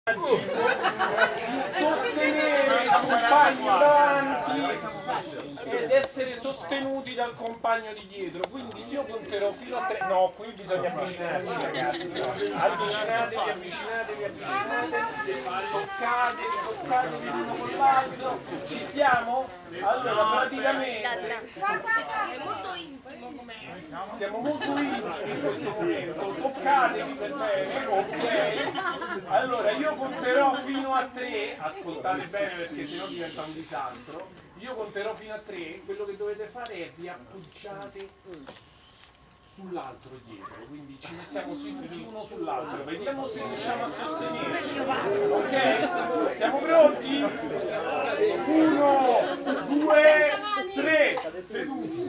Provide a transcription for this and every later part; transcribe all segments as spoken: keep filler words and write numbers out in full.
sostenere il compagno davanti ed essere sostenuti dal compagno di dietro, quindi io conterò fino a tre. No, qui bisogna avvicinarci, ragazzi, avvicinatevi, avvicinatevi, avvicinatevi, toccatevi, toccatevi l'uno con l'altro, ci siamo? Allora praticamente siamo molto intimi in questo momento, toccatevi per bene, ok? Allora io conterò fino a tre, ascoltate bene perché sennò diventa un disastro, io conterò fino a tre, quello che dovete fare è vi appoggiate sull'altro dietro, quindi ci mettiamo seduti uno sull'altro, vediamo se riusciamo a sostenerci, ok? Siamo pronti? Uno, due, tre, seduti.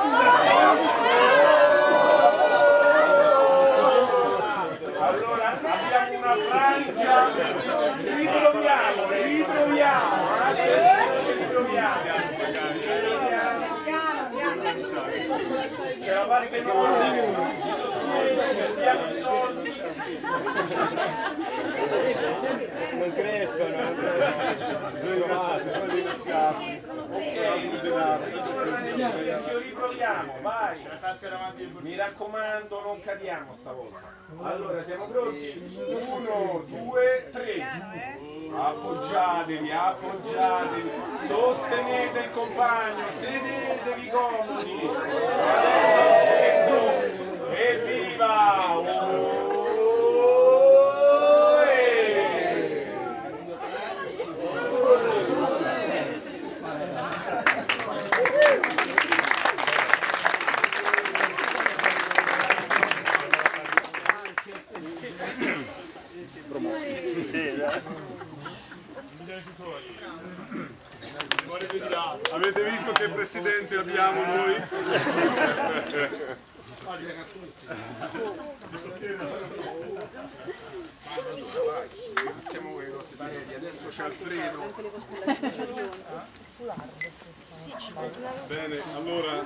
Allora abbiamo una frangia, riproviamo, riproviamo, adesso riproviamo. C'è la parte nordica, si sostiene, perdiamo i soldi. Non crescono, non crescono. Ok, riproviamo, vai. Mi raccomando, non cadiamo stavolta. Allora, siamo pronti? Uno, due, tre. Appoggiatevi, appoggiatevi, sostenete il compagno, sedetevi comodi. Adesso al centro. Evviva! Avete visto che presidente abbiamo noi? Iniziamo con le cose serie, adesso c'è Alfredo. Bene, allora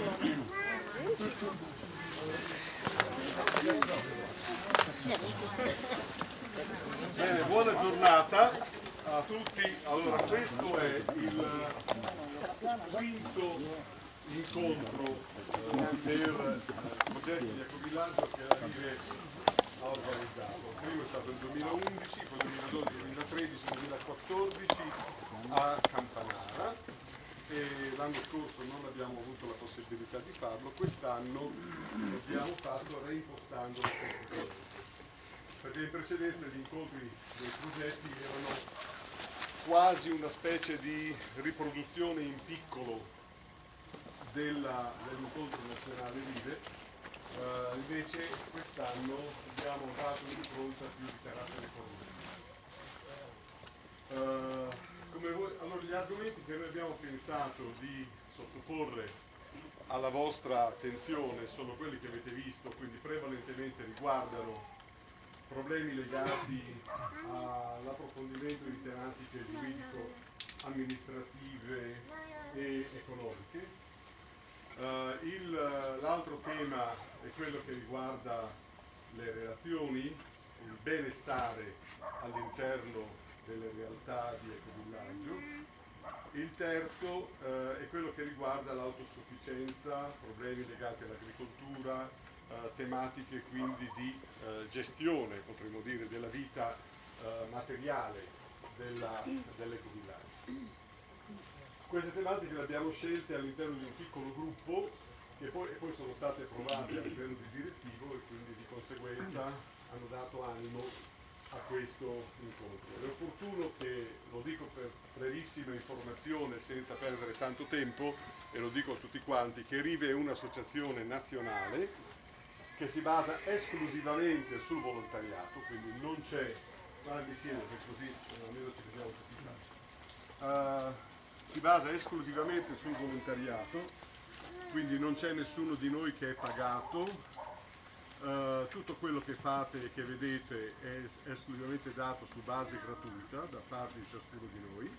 bene, buona giornata a tutti. Allora, questo è il quinto incontro per progetti di ecovillaggio che la Rive ha organizzato. Il primo è stato nel duemilaundici, poi duemiladodici, duemilatredici, duemilaquattordici a Campanara e l'anno scorso non abbiamo avuto la possibilità di farlo, quest'anno l'abbiamo fatto reimpostando la concorrenza, perché in precedenza gli incontri dei progetti erano quasi una specie di riproduzione in piccolo dell'incontro nazionale Rive, uh, invece quest'anno abbiamo dato un'impronta più di carattere economico. Uh, come voi, allora, gli argomenti che noi abbiamo pensato di sottoporre alla vostra attenzione sono quelli che avete visto, quindi prevalentemente riguardano problemi legati all'approfondimento di tematiche giuridico-amministrative e economiche. Uh, l'altro tema è quello che riguarda le relazioni, il benestare all'interno delle realtà di ecovillaggio. Il terzo uh, è quello che riguarda l'autosufficienza, problemi legati all'agricoltura, Uh, tematiche quindi di uh, gestione, potremmo dire, della vita uh, materiale dell'ecovillaggio. Queste tematiche le abbiamo scelte all'interno di un piccolo gruppo che poi, e poi sono state approvate a livello di direttivo e quindi di conseguenza hanno dato animo a questo incontro. È opportuno che, lo dico per brevissima informazione senza perdere tanto tempo, e lo dico a tutti quanti, che Rive è un'associazione nazionale che si basa esclusivamente sul volontariato, quindi non c'è, guardi insieme che così almeno ci vediamo tutti in faccia, uh, si basa esclusivamente sul volontariato, quindi non c'è nessuno di noi che è pagato, uh, tutto quello che fate e che vedete è es esclusivamente dato su base gratuita da parte di ciascuno di noi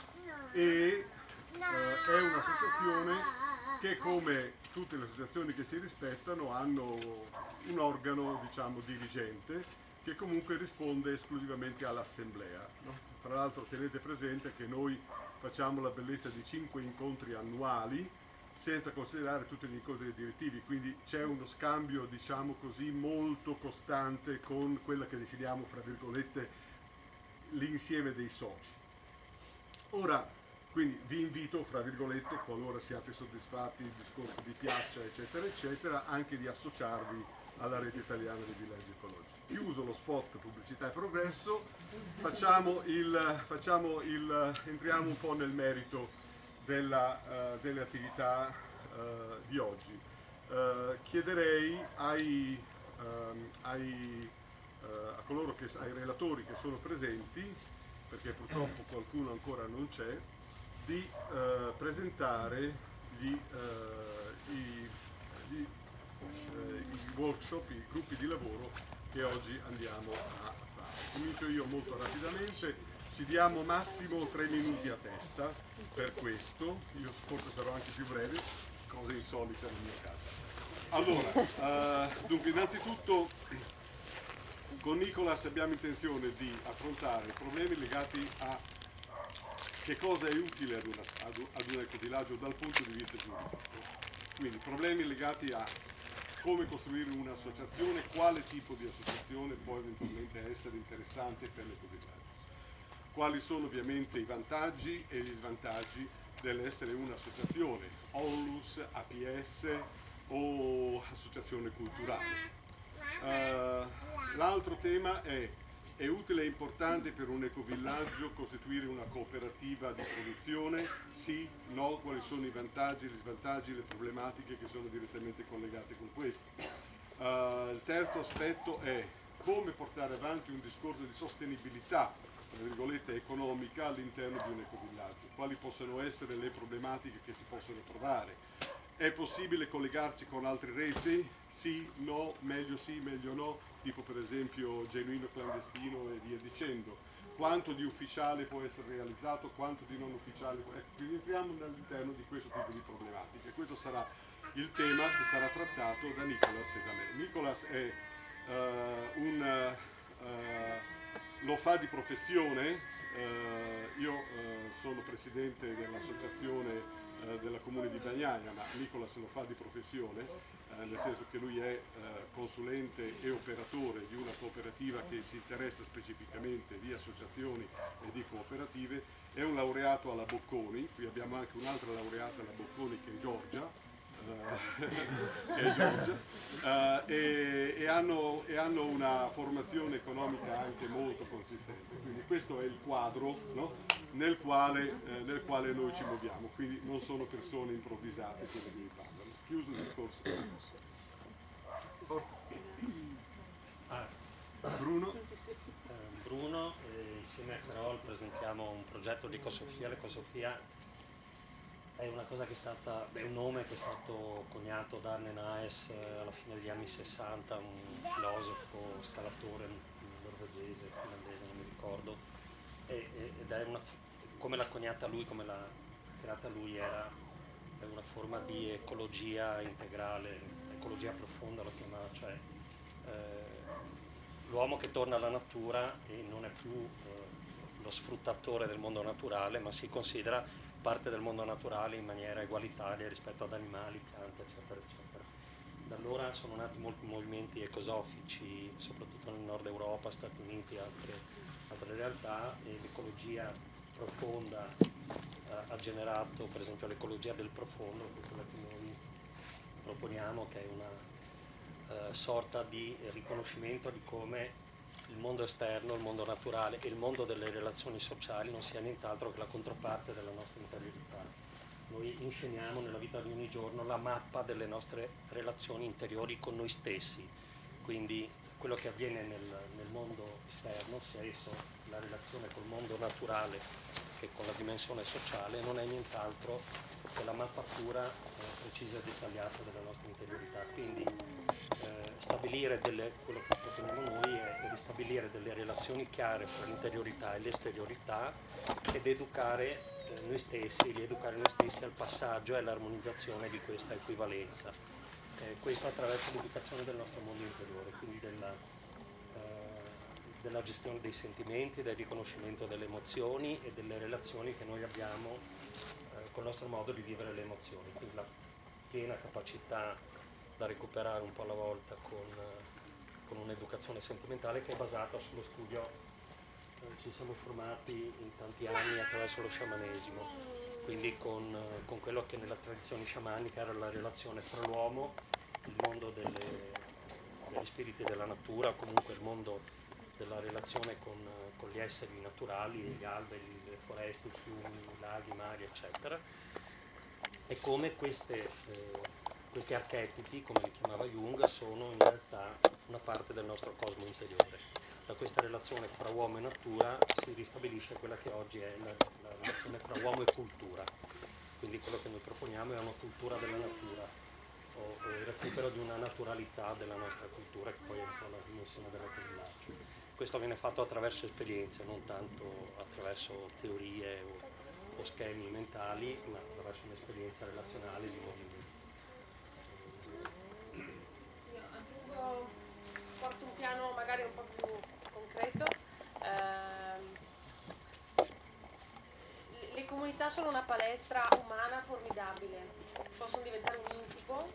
e uh, è un'associazione che, come tutte le associazioni che si rispettano, hanno un organo, diciamo, dirigente che comunque risponde esclusivamente all'assemblea, no? Tra l'altro tenete presente che noi facciamo la bellezza di cinque incontri annuali senza considerare tutti gli incontri direttivi, quindi c'è uno scambio, diciamo così, molto costante con quella che definiamo, fra virgolette, l'insieme dei soci. Ora, quindi vi invito, fra virgolette, qualora siate soddisfatti, il discorso vi piaccia, eccetera, eccetera, anche di associarvi alla rete italiana dei villaggi ecologici. Chiuso lo spot pubblicità e progresso, facciamo il, facciamo il, entriamo un po' nel merito della, uh, delle attività uh, di oggi. Uh, chiederei ai, um, ai, uh, a coloro che, ai relatori che sono presenti, perché purtroppo qualcuno ancora non c'è, di uh, presentare gli, uh, i, gli, uh, i workshop, i gruppi di lavoro che oggi andiamo a fare. Comincio io molto rapidamente. Ci diamo massimo tre minuti a testa per questo, io forse sarò anche più breve, cose insolite nel mio caso. Allora, uh, dunque innanzitutto con Nicolas abbiamo intenzione di affrontare problemi legati a che cosa è utile ad, una, ad, ad un ecovillaggio dal punto di vista giuridico. Quindi problemi legati a come costruire un'associazione, quale tipo di associazione può eventualmente essere interessante per l'ecovillaggio. Quali sono ovviamente i vantaggi e gli svantaggi dell'essere un'associazione, Onlus, A P S o associazione culturale. Uh, l'altro tema è, è utile e importante per un ecovillaggio costituire una cooperativa di produzione? Sì, no, quali sono i vantaggi, gli svantaggi, le problematiche che sono direttamente collegate con questo. Uh, il terzo aspetto è come portare avanti un discorso di sostenibilità, tra virgolette, economica all'interno di un ecovillaggio, quali possono essere le problematiche che si possono trovare. È possibile collegarci con altre reti? Sì, no, meglio sì, meglio no, tipo per esempio genuino clandestino e via dicendo. Quanto di ufficiale può essere realizzato, quanto di non ufficiale può essere. Quindi entriamo all'interno di questo tipo di problematiche. Questo sarà il tema che sarà trattato da Nicolas e da lei. Nicolas è uh, un... Uh, lo fa di professione, eh, io eh, sono presidente dell'associazione eh, della Comune di Bagnaia, ma Nicolas lo fa di professione, eh, nel senso che lui è eh, consulente e operatore di una cooperativa che si interessa specificamente di associazioni e di cooperative, è un laureato alla Bocconi, qui abbiamo anche un'altra laureata alla Bocconi che è Giorgia, Uh, che è Giorgia, uh, e, e, hanno, e hanno una formazione economica anche molto consistente, quindi questo è il quadro, no? nel, quale, eh, nel quale noi ci muoviamo, quindi non sono persone improvvisate quelle che mi parlano. Chiuso il discorso. Bruno? Eh, Bruno, eh, insieme a Carol presentiamo un progetto di Ecosofia. L'Ecosofia è una cosa che è stata, è un nome che è stato coniato da Arne Naes eh, alla fine degli anni sessanta, un filosofo, scalatore norvegese, finlandese, non mi ricordo, e, ed è una, come l'ha coniata lui, come l'ha creata lui, era è una forma di ecologia integrale, ecologia profonda lo chiamava, cioè eh, l'uomo che torna alla natura e non è più eh, lo sfruttatore del mondo naturale, ma si considera parte del mondo naturale in maniera egualitaria rispetto ad animali, piante, eccetera, eccetera. Da allora sono nati molti movimenti ecosofici, soprattutto nel nord Europa, Stati Uniti e altre, altre realtà, e l'ecologia profonda eh, ha generato, per esempio, l'ecologia del profondo, che è quella che noi proponiamo, che è una eh, sorta di riconoscimento di come il mondo esterno, il mondo naturale e il mondo delle relazioni sociali non sia nient'altro che la controparte della nostra interiorità. Noi insceniamo nella vita di ogni giorno la mappa delle nostre relazioni interiori con noi stessi, quindi quello che avviene nel, nel mondo esterno, sia esso la relazione col mondo naturale che con la dimensione sociale, non è nient'altro che la mappa pura, eh, precisa e dettagliata della nostra interiorità. Quindi eh, stabilire delle, quello che proponiamo noi è, è di stabilire delle relazioni chiare fra l'interiorità e l'esteriorità ed educare eh, noi stessi, rieducare noi stessi al passaggio e all'armonizzazione di questa equivalenza. Eh, questo attraverso l'educazione del nostro mondo interiore, quindi della, eh, della gestione dei sentimenti, del riconoscimento delle emozioni e delle relazioni che noi abbiamo eh, col nostro modo di vivere le emozioni, quindi la piena capacità da recuperare un po' alla volta con, eh, con un'educazione sentimentale che è basata sullo studio. Eh, ci siamo formati in tanti anni attraverso lo sciamanesimo, quindi con, eh, con quello che nella tradizione sciamanica era la relazione fra l'uomo, il mondo delle, degli spiriti della natura, comunque il mondo della relazione con, con gli esseri naturali, gli alberi, le foreste, i fiumi, i laghi, i mari, eccetera, e come queste, eh, questi archetipi, come li chiamava Jung, sono in realtà una parte del nostro cosmo interiore. Da questa relazione fra uomo e natura si ristabilisce quella che oggi è la, la relazione fra uomo e cultura. Quindi quello che noi proponiamo è una cultura della natura, o, o il recupero di una naturalità della nostra cultura, che poi è un po' la dimensione della villaggio. Questo viene fatto attraverso esperienze, non tanto attraverso teorie o, o schemi mentali, ma attraverso un'esperienza relazionale di movimento. Io aggiungo, porto un piano magari un po' più concreto. Ehm, le comunità sono una palestra umana formidabile, possono diventare un incubo,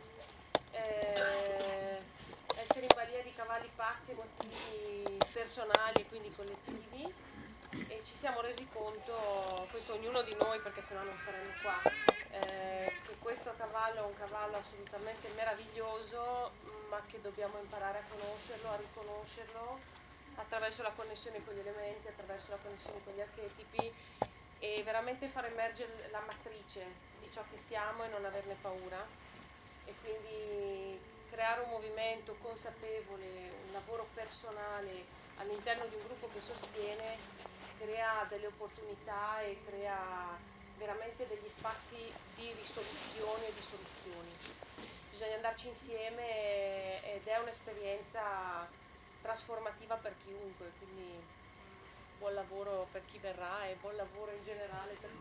eh, essere in balia di cavalli pazzi, motivi personali e quindi collettivi, e ci siamo resi conto, questo ognuno di noi perché sennò non saremmo qua, eh, che questo cavallo è un cavallo assolutamente meraviglioso, ma che dobbiamo imparare a conoscerlo, a riconoscerlo attraverso la connessione con gli elementi, attraverso la connessione con gli archetipi, e veramente far emergere la matrice di ciò che siamo e non averne paura, e quindi creare un movimento consapevole, un lavoro personale all'interno di un gruppo che sostiene, crea delle opportunità e crea veramente degli spazi di risoluzione e di soluzioni. Bisogna andarci insieme ed è un'esperienza trasformativa per chiunque, quindi buon lavoro per chi verrà e buon lavoro in generale per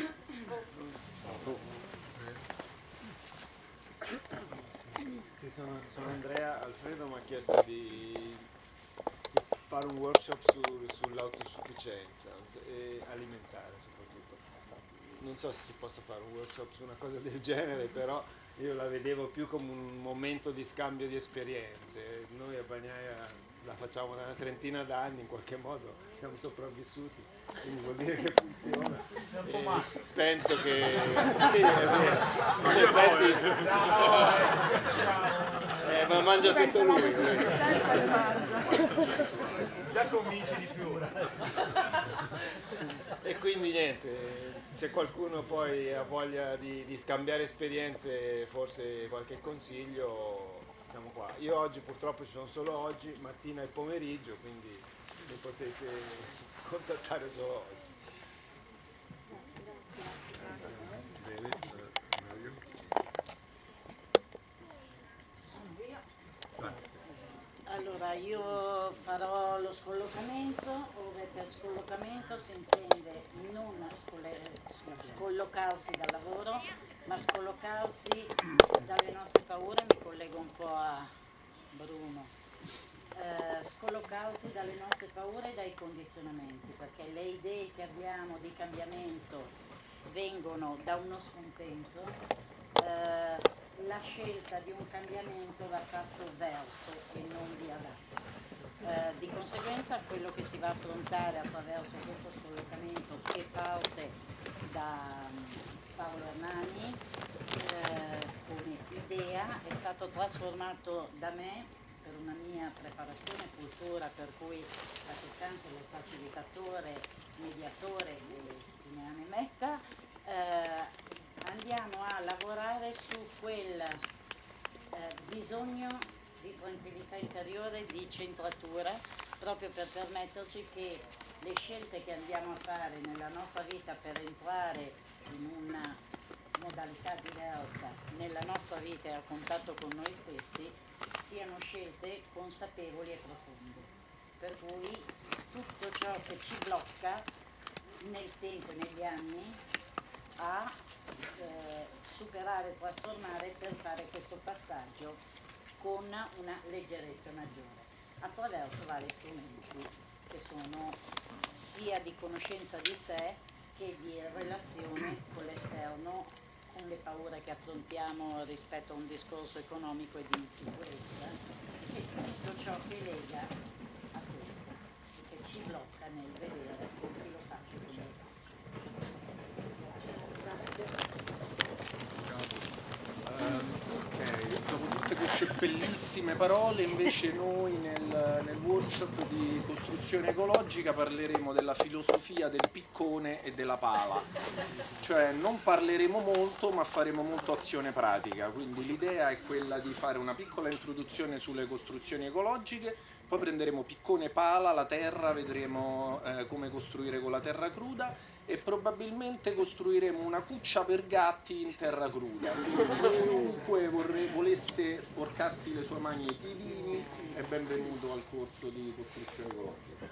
Sì, sono, sono Andrea. Alfredo mi ha chiesto di, di fare un workshop su, sull'autosufficienza e alimentare soprattutto. Non so se si possa fare un workshop su una cosa del genere, però io la vedevo più come un momento di scambio di esperienze. Noi a Bagnaia la facciamo da una trentina d'anni, in qualche modo siamo sopravvissuti, quindi vuol dire che funziona. E penso che sì, è vero. In effetti, eh, ma mangia tutto lui. Già convince di più. E quindi niente, se qualcuno poi ha voglia di, di scambiare esperienze, forse qualche consiglio, siamo qua. Io oggi purtroppo ci sono solo oggi, mattina e pomeriggio, quindi mi potete contattare solo oggi. Bene, Mario. Allora, io farò lo scollocamento, ove per scollocamento si intende non scollocarsi dal lavoro, ma scollocarsi dalle nostre paure. Mi collego un po' a Bruno. Eh, scollocarsi dalle nostre paure e dai condizionamenti, perché le idee che abbiamo di cambiamento vengono da uno scontento. Eh, la scelta di un cambiamento va fatto verso e non via da. Eh, di conseguenza quello che si va a affrontare attraverso questo scollocamento, che parte da um, Paolo Hernani eh, come idea, è stato trasformato da me per una mia preparazione e cultura, per cui la sostanza del facilitatore, mediatore di Neane Mecca. Eh, andiamo a lavorare su quel eh, bisogno di tranquillità interiore, di centratura, proprio per permetterci che le scelte che andiamo a fare nella nostra vita per entrare in una modalità diversa nella nostra vita e a contatto con noi stessi siano scelte consapevoli e profonde, per cui tutto ciò che ci blocca nel tempo e negli anni a eh, superare e trasformare per fare questo passaggio con una leggerezza maggiore attraverso vari strumenti che sono sia di conoscenza di sé che di relazione con l'esterno, con le paure che affrontiamo rispetto a un discorso economico e di insicurezza e tutto ciò che lega a questo, che ci blocca nel vedere come lo faccio e come lo faccio. Ok, dopo tutte queste bellissime parole, invece noi nel, nel workshop di costruzione ecologica parleremo della filosofia del piccone e della pala, cioè non parleremo molto ma faremo molto azione pratica, quindi l'idea è quella di fare una piccola introduzione sulle costruzioni ecologiche, poi prenderemo piccone e pala, la terra, vedremo eh, come costruire con la terra cruda e probabilmente costruiremo una cuccia per gatti in terra cruda, quindi chiunque vorre, volesse sporcarsi le sue mani e i piedini è benvenuto al corso di costruzione ecologica.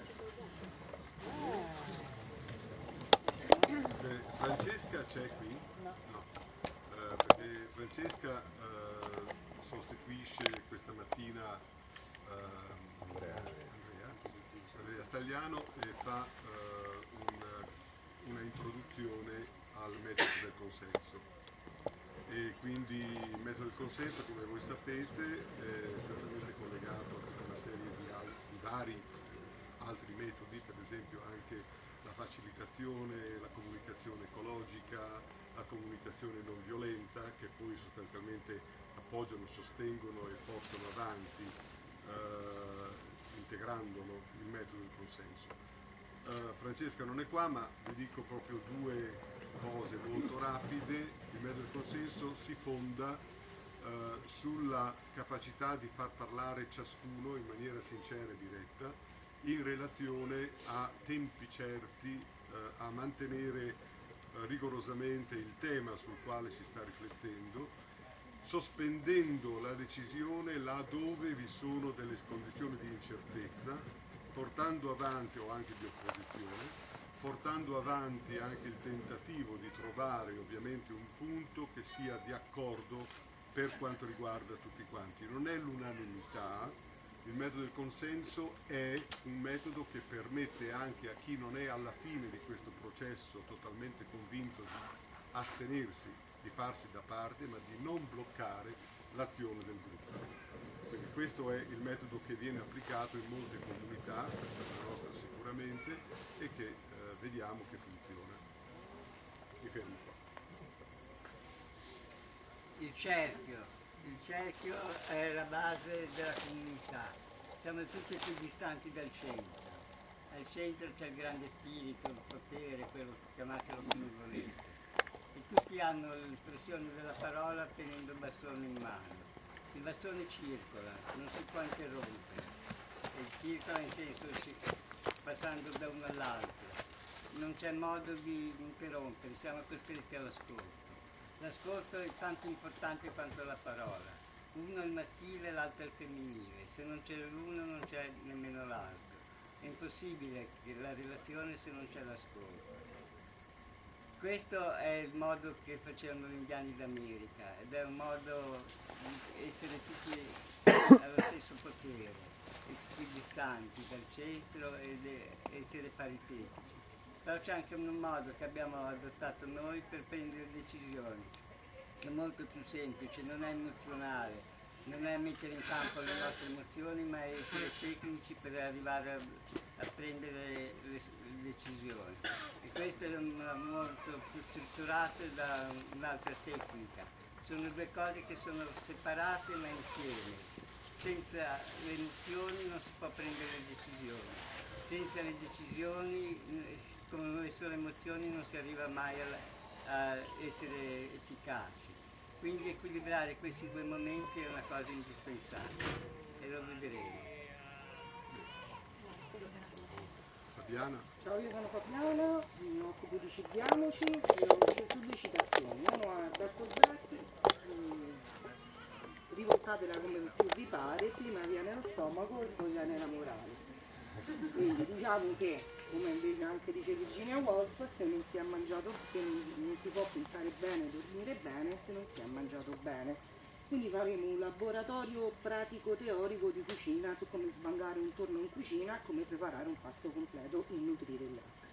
Eh, Francesca c'è qui? No. Eh, perché Francesca eh, sostituisce questa mattina eh, Andrea, Andrea Stagliano e fa eh, una, una introduzione al metodo del consenso. E quindi il metodo del consenso, come voi sapete, è strettamente collegato a tutta una serie di, al- di vari altri metodi, per esempio anche la facilitazione, la comunicazione ecologica, la comunicazione non violenta, che poi sostanzialmente appoggiano, sostengono e portano avanti, eh, integrandolo, il metodo del consenso. Eh, Francesca non è qua, ma vi dico proprio due cose molto rapide. Il metodo del consenso si fonda eh, sulla capacità di far parlare ciascuno in maniera sincera e diretta in relazione a tempi certi, eh, a mantenere eh, rigorosamente il tema sul quale si sta riflettendo, sospendendo la decisione là dove vi sono delle condizioni di incertezza, portando avanti o anche di opposizione, portando avanti anche il tentativo di trovare ovviamente un punto che sia di accordo per quanto riguarda tutti quanti. Non è l'unanimità. Il metodo del consenso è un metodo che permette anche a chi non è alla fine di questo processo totalmente convinto di astenersi, di farsi da parte, ma di non bloccare l'azione del gruppo. Quindi questo è il metodo che viene applicato in molte comunità, la nostra sicuramente, e che eh, vediamo che funziona. Mi fermo qua. Il cerchio. Il cerchio è la base della comunità, siamo tutti più distanti dal centro. Al centro c'è il grande spirito, il potere, quello chiamatelo come volete. E tutti hanno l'espressione della parola tenendo il bastone in mano. Il bastone circola, non si può interrompere. E circola in senso si, passando da uno all'altro. Non c'è modo di interrompere, siamo costretti all'ascolto. L'ascolto è tanto importante quanto la parola. Uno è il maschile, l'altro è il femminile. Se non c'è l'uno non c'è nemmeno l'altro. È impossibile che la relazione se non c'è l'ascolto. Questo è il modo che facevano gli indiani d'America ed è un modo di essere tutti allo stesso potere, equidistanti dal centro ed essere paritetici. Però c'è anche un modo che abbiamo adottato noi per prendere decisioni, è molto più semplice, non è emozionale, non è mettere in campo le nostre emozioni, ma è essere tecnici per arrivare a, a prendere le, le decisioni. E questo è una, molto più strutturato da un'altra tecnica. Sono due cose che sono separate ma insieme. Senza le emozioni non si può prendere le decisioni. Senza le decisioni, come sono emozioni, non si arriva mai a, a essere efficaci. Quindi equilibrare questi due momenti è una cosa indispensabile e lo vedremo. Fabiana? Ciao, io sono Fabiana, mi occupo di Cibiamoci, io sulle citazioni. Uno a Alberto Betti, rivoltatela come più vi pare, prima viene lo stomaco e poi viene la morale. Quindi diciamo che, come invece anche dice Virginia Woolf, se non si è mangiato, se non, non si può pensare bene, dormire bene, se non si è mangiato bene. quindi faremo un laboratorio pratico-teorico di cucina su come sbangare un turno in cucina, come preparare un pasto completo e nutrire gli altri.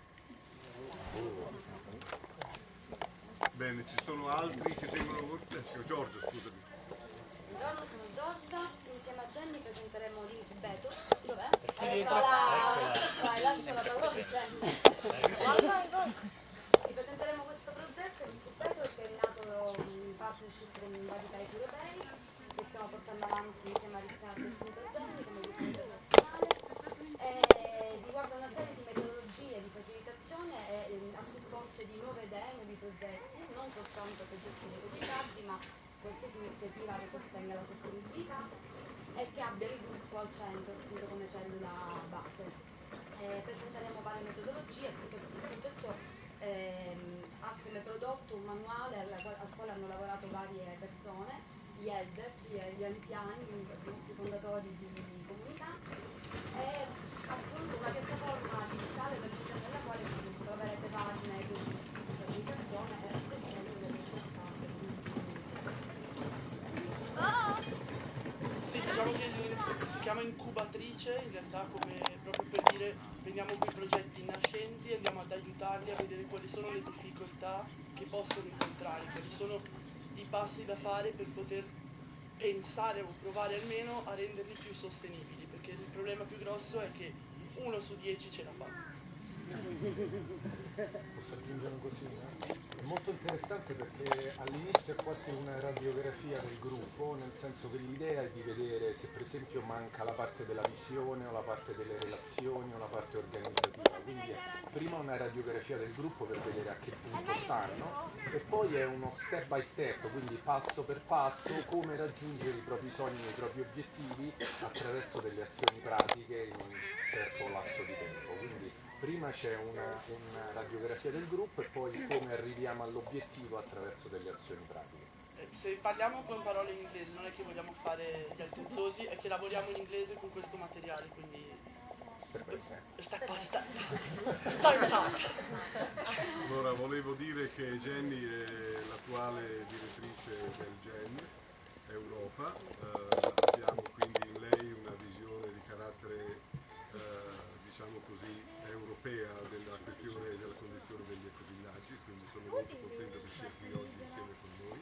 Bene, ci sono altri che tengono... Giorgio, scusami. Buongiorno, sono Giorgia, insieme a Jenny presenteremo l'incubator. Dov'è? Eh, Eccola! Vai, lascia la parola a Jenny. Vai, vai. Sì, presenteremo questo progetto, l'incubator, che è nato in partnership con vari paesi europei, che stiamo portando avanti insieme a Riccardo e appunto a Jenny come visione internazionale. E riguarda una serie di metodologie di facilitazione e a supporto di nuove idee, nuovi progetti, non soltanto progetti negoziati, ma qualsiasi iniziativa che sostenga la sostenibilità e che abbia il gruppo al centro appunto come cellula base. Eh, presenteremo varie metodologie, appunto il progetto ehm, ha come prodotto un manuale al, al quale hanno lavorato varie persone, gli elders, gli anziani, i nostri fondatori di, di comunità, e appunto una piattaforma digitale all'interno della quale troverete vari metodi di comunicazione e sostegno delle risultate. Sì, diciamo che si chiama incubatrice, in realtà come proprio per dire prendiamo quei progetti nascenti e andiamo ad aiutarli a vedere quali sono le difficoltà che possono incontrare, quali sono i passi da fare per poter pensare o provare almeno a renderli più sostenibili, perché il problema più grosso è che uno su dieci ce la fa. Posso aggiungere una cosina? È molto interessante perché all'inizio è quasi una radiografia del gruppo, nel senso che l'idea è di vedere se per esempio manca la parte della visione o la parte delle relazioni o la parte organizzativa, quindi è prima una radiografia del gruppo per vedere a che punto stanno e poi è uno step by step, quindi passo per passo come raggiungere i propri sogni e i propri obiettivi attraverso delle azioni pratiche in un certo lasso di tempo. Quindi prima c'è una, una radiografia del gruppo e poi come arriviamo all'obiettivo attraverso delle azioni pratiche. Eh, Se parliamo con parole in inglese, non è che vogliamo fare gli altezzosi, è che lavoriamo in inglese con questo materiale, quindi Step by step. step by step. Step up. Allora, volevo dire che Jenny è l'attuale direttrice del G E N Europa, eh, abbiamo quindi in lei una visione di carattere, eh, diciamo così, europea della questione della condizione degli ecovillaggi, quindi sono molto contento che sia qui oggi insieme con noi.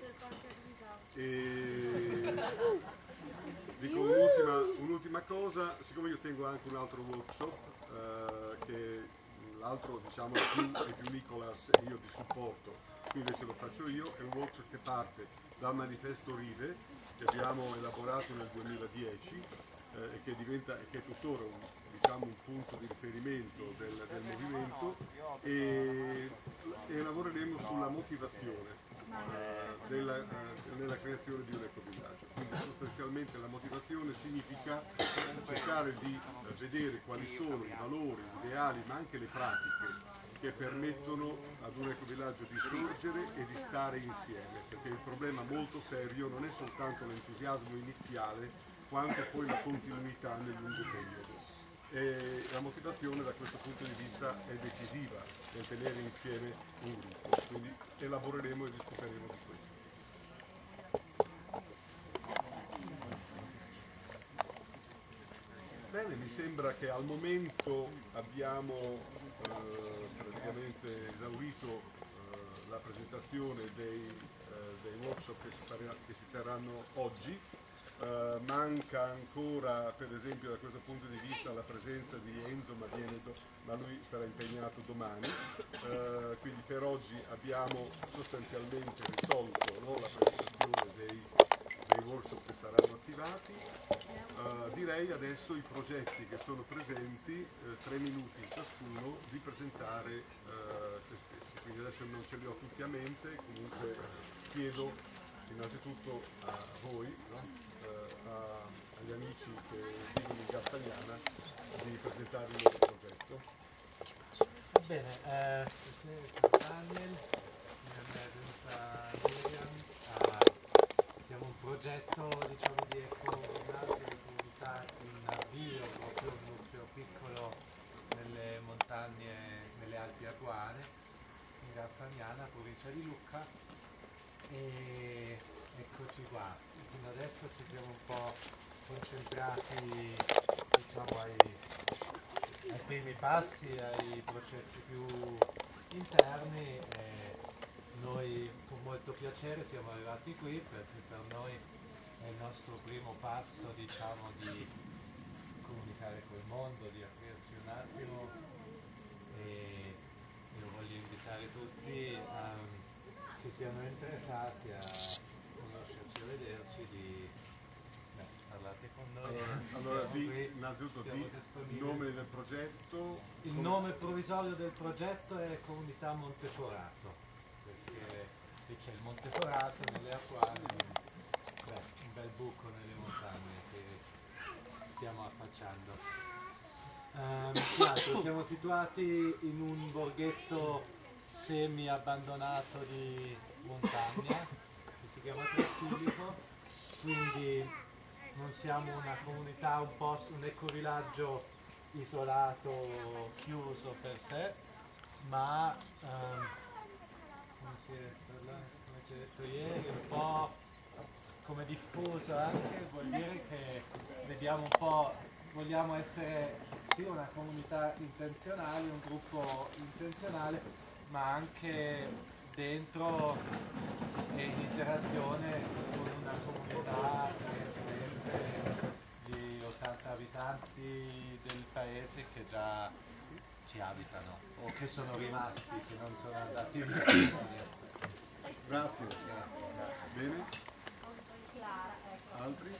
E dico un'ultima, un'ultima cosa, siccome io tengo anche un altro workshop, eh, che l'altro diciamo è più, è più Nicolas e io di supporto, qui invece lo faccio io, è un workshop che parte dal manifesto Rive, che abbiamo elaborato nel duemiladieci eh, e che diventa, che è tuttora un, diciamo, un punto di riferimento del, del movimento e, e lavoreremo sulla motivazione eh, della, eh, nella creazione di un ecovillaggio. Quindi sostanzialmente la motivazione significa cercare di eh, vedere quali sono i valori, gli ideali ma anche le pratiche che permettono ad un ecovillaggio di sorgere e di stare insieme, perché il problema molto serio non è soltanto l'entusiasmo iniziale, quanto poi la continuità nel lungo periodo. E la motivazione da questo punto di vista è decisiva nel tenere insieme un gruppo, quindi elaboreremo e discuteremo di questo. Bene, mi sembra che al momento abbiamo eh, praticamente esaurito eh, la presentazione dei, eh, dei workshop che si, farà, che si terranno oggi. Uh, manca ancora, per esempio, da questo punto di vista la presenza di Enzo, ma, viene do, ma lui sarà impegnato domani, uh, quindi per oggi abbiamo sostanzialmente risolto, no, la presentazione dei, dei workshop che saranno attivati. Uh, direi adesso i progetti che sono presenti, uh, tre minuti ciascuno, di presentare uh, se stessi, quindi adesso non ce li ho tutti a mente, comunque chiedo innanzitutto a voi, no? A, agli amici che vivono in Gattagnana di presentare il loro progetto. Va bene, eh, sono Daniel, mi è venuta Miriam, uh, siamo un progetto diciamo di ecovillaggio di comunità in avvio, proprio un nucleo piccolo nelle montagne, nelle Alpi Apuane, in Gattagnana, provincia di Lucca. E eccoci qua. Fino adesso ci siamo un po' concentrati, diciamo, ai, ai primi passi, ai processi più interni e noi con molto piacere siamo arrivati qui perché per noi è il nostro primo passo, diciamo, di comunicare col mondo, di aprirci un attimo e io voglio invitare tutti a, che siano interessati a conoscerci, a vederci, di beh, parlate con noi. Allora, siamo di, qui, innanzitutto siamo di disponibili. il nome del progetto. Il come- nome provvisorio del progetto è Comunità Monteforato, perché qui c'è il Monteforato nelle acquari, beh, un bel buco nelle montagne che stiamo affacciando. Ehm, che altro? Siamo situati in un borghetto semi abbandonato di montagna che si chiama Trasilico, quindi non siamo una comunità, un posto, un ecovillaggio isolato, chiuso per sé, ma ehm, come si è, come si è detto ieri, un po' come diffuso anche, vuol dire che vediamo un po', vogliamo essere sì una comunità intenzionale, un gruppo intenzionale, ma anche dentro e in interazione con una comunità residente di ottanta abitanti del paese che già ci abitano o che sono rimasti, che non sono andati via. Grazie. Bene? Altri?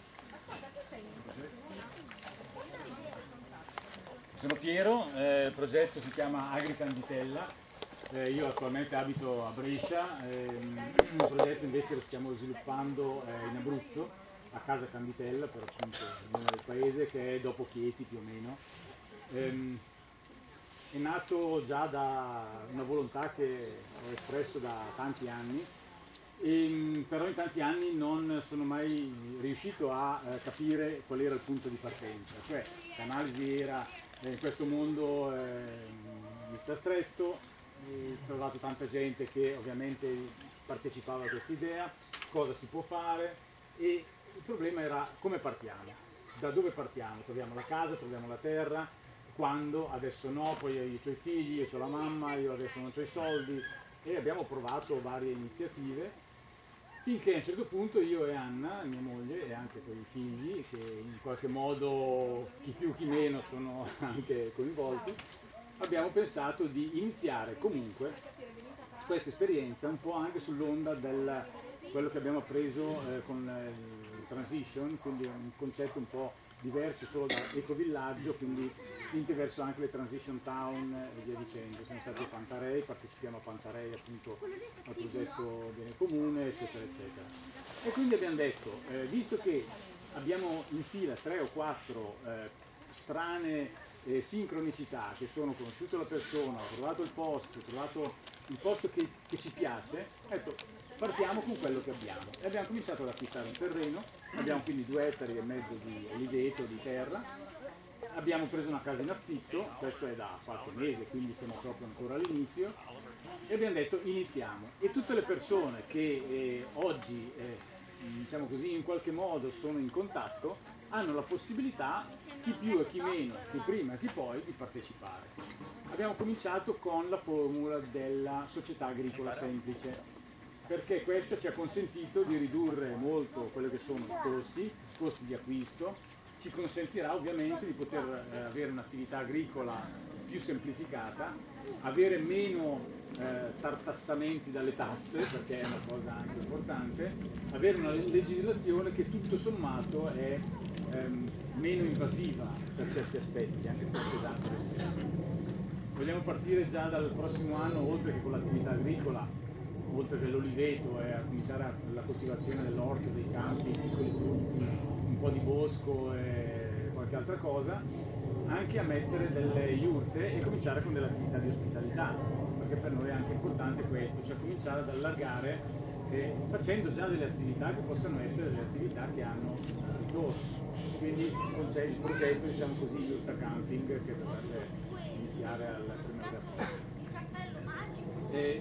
Sono Piero, eh, il progetto si chiama Agricanditella, eh, io attualmente abito a Brescia, ehm, un progetto invece lo stiamo sviluppando eh, in Abruzzo, a Casa Canditella, per appunto il nome del paese, che è dopo Chieti più o meno. Ehm, è nato già da una volontà che ho espresso da tanti anni, e, però in tanti anni non sono mai riuscito a eh, capire qual era il punto di partenza, cioè l'analisi era eh, in questo mondo eh, mi sta stretto, ho trovato tanta gente che ovviamente partecipava a questa idea, cosa si può fare, e il problema era come partiamo, da dove partiamo, troviamo la casa, troviamo la terra, quando, adesso no, poi io ho i figli, io ho la mamma, io adesso non ho i soldi, e abbiamo provato varie iniziative finché a un certo punto io e Anna, mia moglie, e anche con i figli, che in qualche modo chi più chi meno sono anche coinvolti, abbiamo pensato di iniziare comunque questa esperienza un po' anche sull'onda del quello che abbiamo appreso eh, con il transition, quindi un concetto un po' diverso solo da ecovillaggio, quindi spinti verso anche le transition town e via dicendo. Siamo stati a Pantarei, partecipiamo a Pantarei appunto al progetto Bene Comune, eccetera eccetera. E quindi abbiamo detto, eh, visto che abbiamo in fila tre o quattro eh, strane eh, sincronicità, che sono conosciuto la persona, ho trovato il posto, ho trovato il posto che, che ci piace, ecco, partiamo con quello che abbiamo. E abbiamo cominciato ad acquistare un terreno, abbiamo quindi due ettari e mezzo di oliveto, di terra, abbiamo preso una casa in affitto, questo è da qualche mese, quindi siamo proprio ancora all'inizio, e abbiamo detto iniziamo. E tutte le persone che eh, oggi, eh, diciamo così, in qualche modo sono in contatto, hanno la possibilità, chi più e chi meno, chi prima e chi poi, di partecipare. Abbiamo cominciato con la formula della società agricola semplice, perché questo ci ha consentito di ridurre molto quelli che sono i costi, costi di acquisto, ci consentirà ovviamente di poter eh, avere un'attività agricola più semplificata, avere meno eh, tartassamenti dalle tasse, perché è una cosa anche importante, avere una legislazione che tutto sommato è ehm, meno invasiva per certi aspetti, anche se è pesante lo stesso. Vogliamo partire già dal prossimo anno, oltre che con l'attività agricola, oltre che l'oliveto, e a cominciare a, la coltivazione dell'orto, dei campi, piccoli frutti, un po' di bosco e qualche altra cosa, anche a mettere delle iurte e cominciare con delle attività di ospitalità, perché per noi è anche importante questo, cioè cominciare ad allargare eh, facendo già delle attività che possano essere delle attività che hanno ritorno. Quindi c'è il progetto, diciamo così, Iurta Camping, che dovrebbe iniziare al primo di aprile.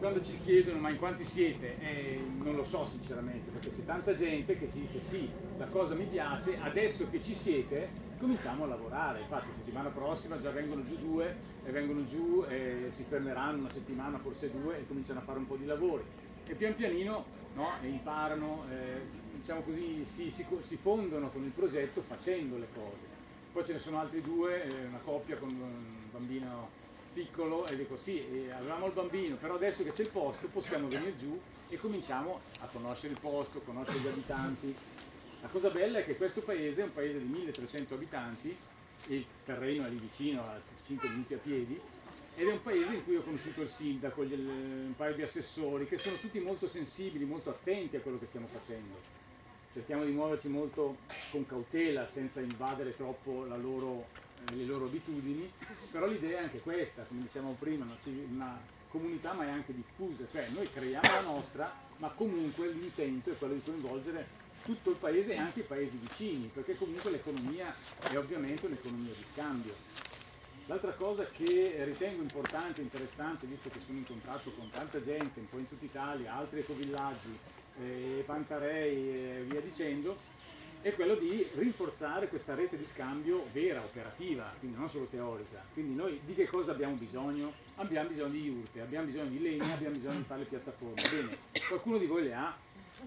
quando ci chiedono ma in quanti siete, eh, non lo so sinceramente, perché c'è tanta gente che ci dice sì, la cosa mi piace, adesso che ci siete cominciamo a lavorare. Infatti la settimana prossima già vengono giù due e vengono giù e si fermeranno una settimana, forse due, e cominciano a fare un po' di lavori e pian pianino, no, e imparano, eh, diciamo così, si, si, si fondono con il progetto facendo le cose. Poi ce ne sono altri due, eh, una coppia con un bambino piccolo, e dico sì, eh, avevamo il bambino, però adesso che c'è il posto possiamo venire giù e cominciamo a conoscere il posto, conoscere gli abitanti. La cosa bella è che questo paese è un paese di milletrecento abitanti, il terreno è lì vicino, a cinque minuti a piedi, ed è un paese in cui ho conosciuto il sindaco, gli, un paio di assessori, che sono tutti molto sensibili, molto attenti a quello che stiamo facendo. Cerchiamo di muoverci molto con cautela, senza invadere troppo la loro, eh, le loro abitudini, però l'idea è anche questa, come dicevamo prima, una, una comunità ma è anche diffusa, cioè noi creiamo la nostra, ma comunque l'intento è quello di coinvolgere tutto il paese e anche i paesi vicini, perché comunque l'economia è ovviamente un'economia di scambio. L'altra cosa che ritengo importante e interessante, visto che sono in contatto con tanta gente, un po' in tutta Italia, altri ecovillaggi, eh, Pantarei e via dicendo, è quello di rinforzare questa rete di scambio vera, operativa, quindi non solo teorica. Quindi noi di che cosa abbiamo bisogno? Abbiamo bisogno di iurte, abbiamo bisogno di legna, abbiamo bisogno di fare le piattaforme. Bene, qualcuno di voi le ha,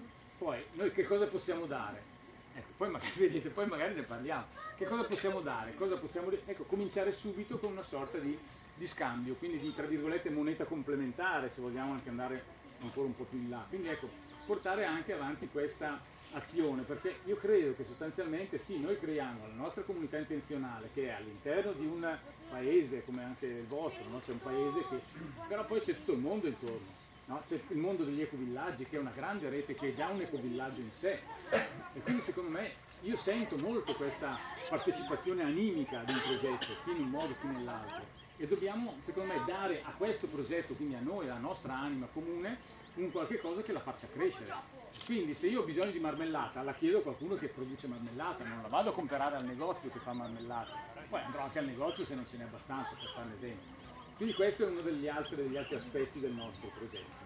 poi noi che cosa possiamo dare? Ecco, poi magari, vedete, poi magari ne parliamo. Che cosa possiamo dare? Cosa possiamo, ecco, cominciare subito con una sorta di, di scambio, quindi di, tra virgolette, moneta complementare, se vogliamo anche andare ancora un po' più in là. Quindi ecco, portare anche avanti questa azione, perché io credo che sostanzialmente sì, noi creiamo la nostra comunità intenzionale che è all'interno di un paese come anche il vostro, no? C'è un paese che, però poi c'è tutto il mondo intorno. No? C'è il mondo degli ecovillaggi che è una grande rete, che è già un ecovillaggio in sé, e quindi secondo me io sento molto questa partecipazione animica di un progetto, chi in un modo, chi nell'altro, e dobbiamo secondo me dare a questo progetto, quindi a noi, alla nostra anima comune, un qualche cosa che la faccia crescere. Quindi se io ho bisogno di marmellata la chiedo a qualcuno che produce marmellata, non la vado a comprare al negozio che fa marmellata, poi andrò anche al negozio se non ce n'è abbastanza, per fare un esempio. Quindi questo è uno degli altri, degli altri aspetti del nostro progetto.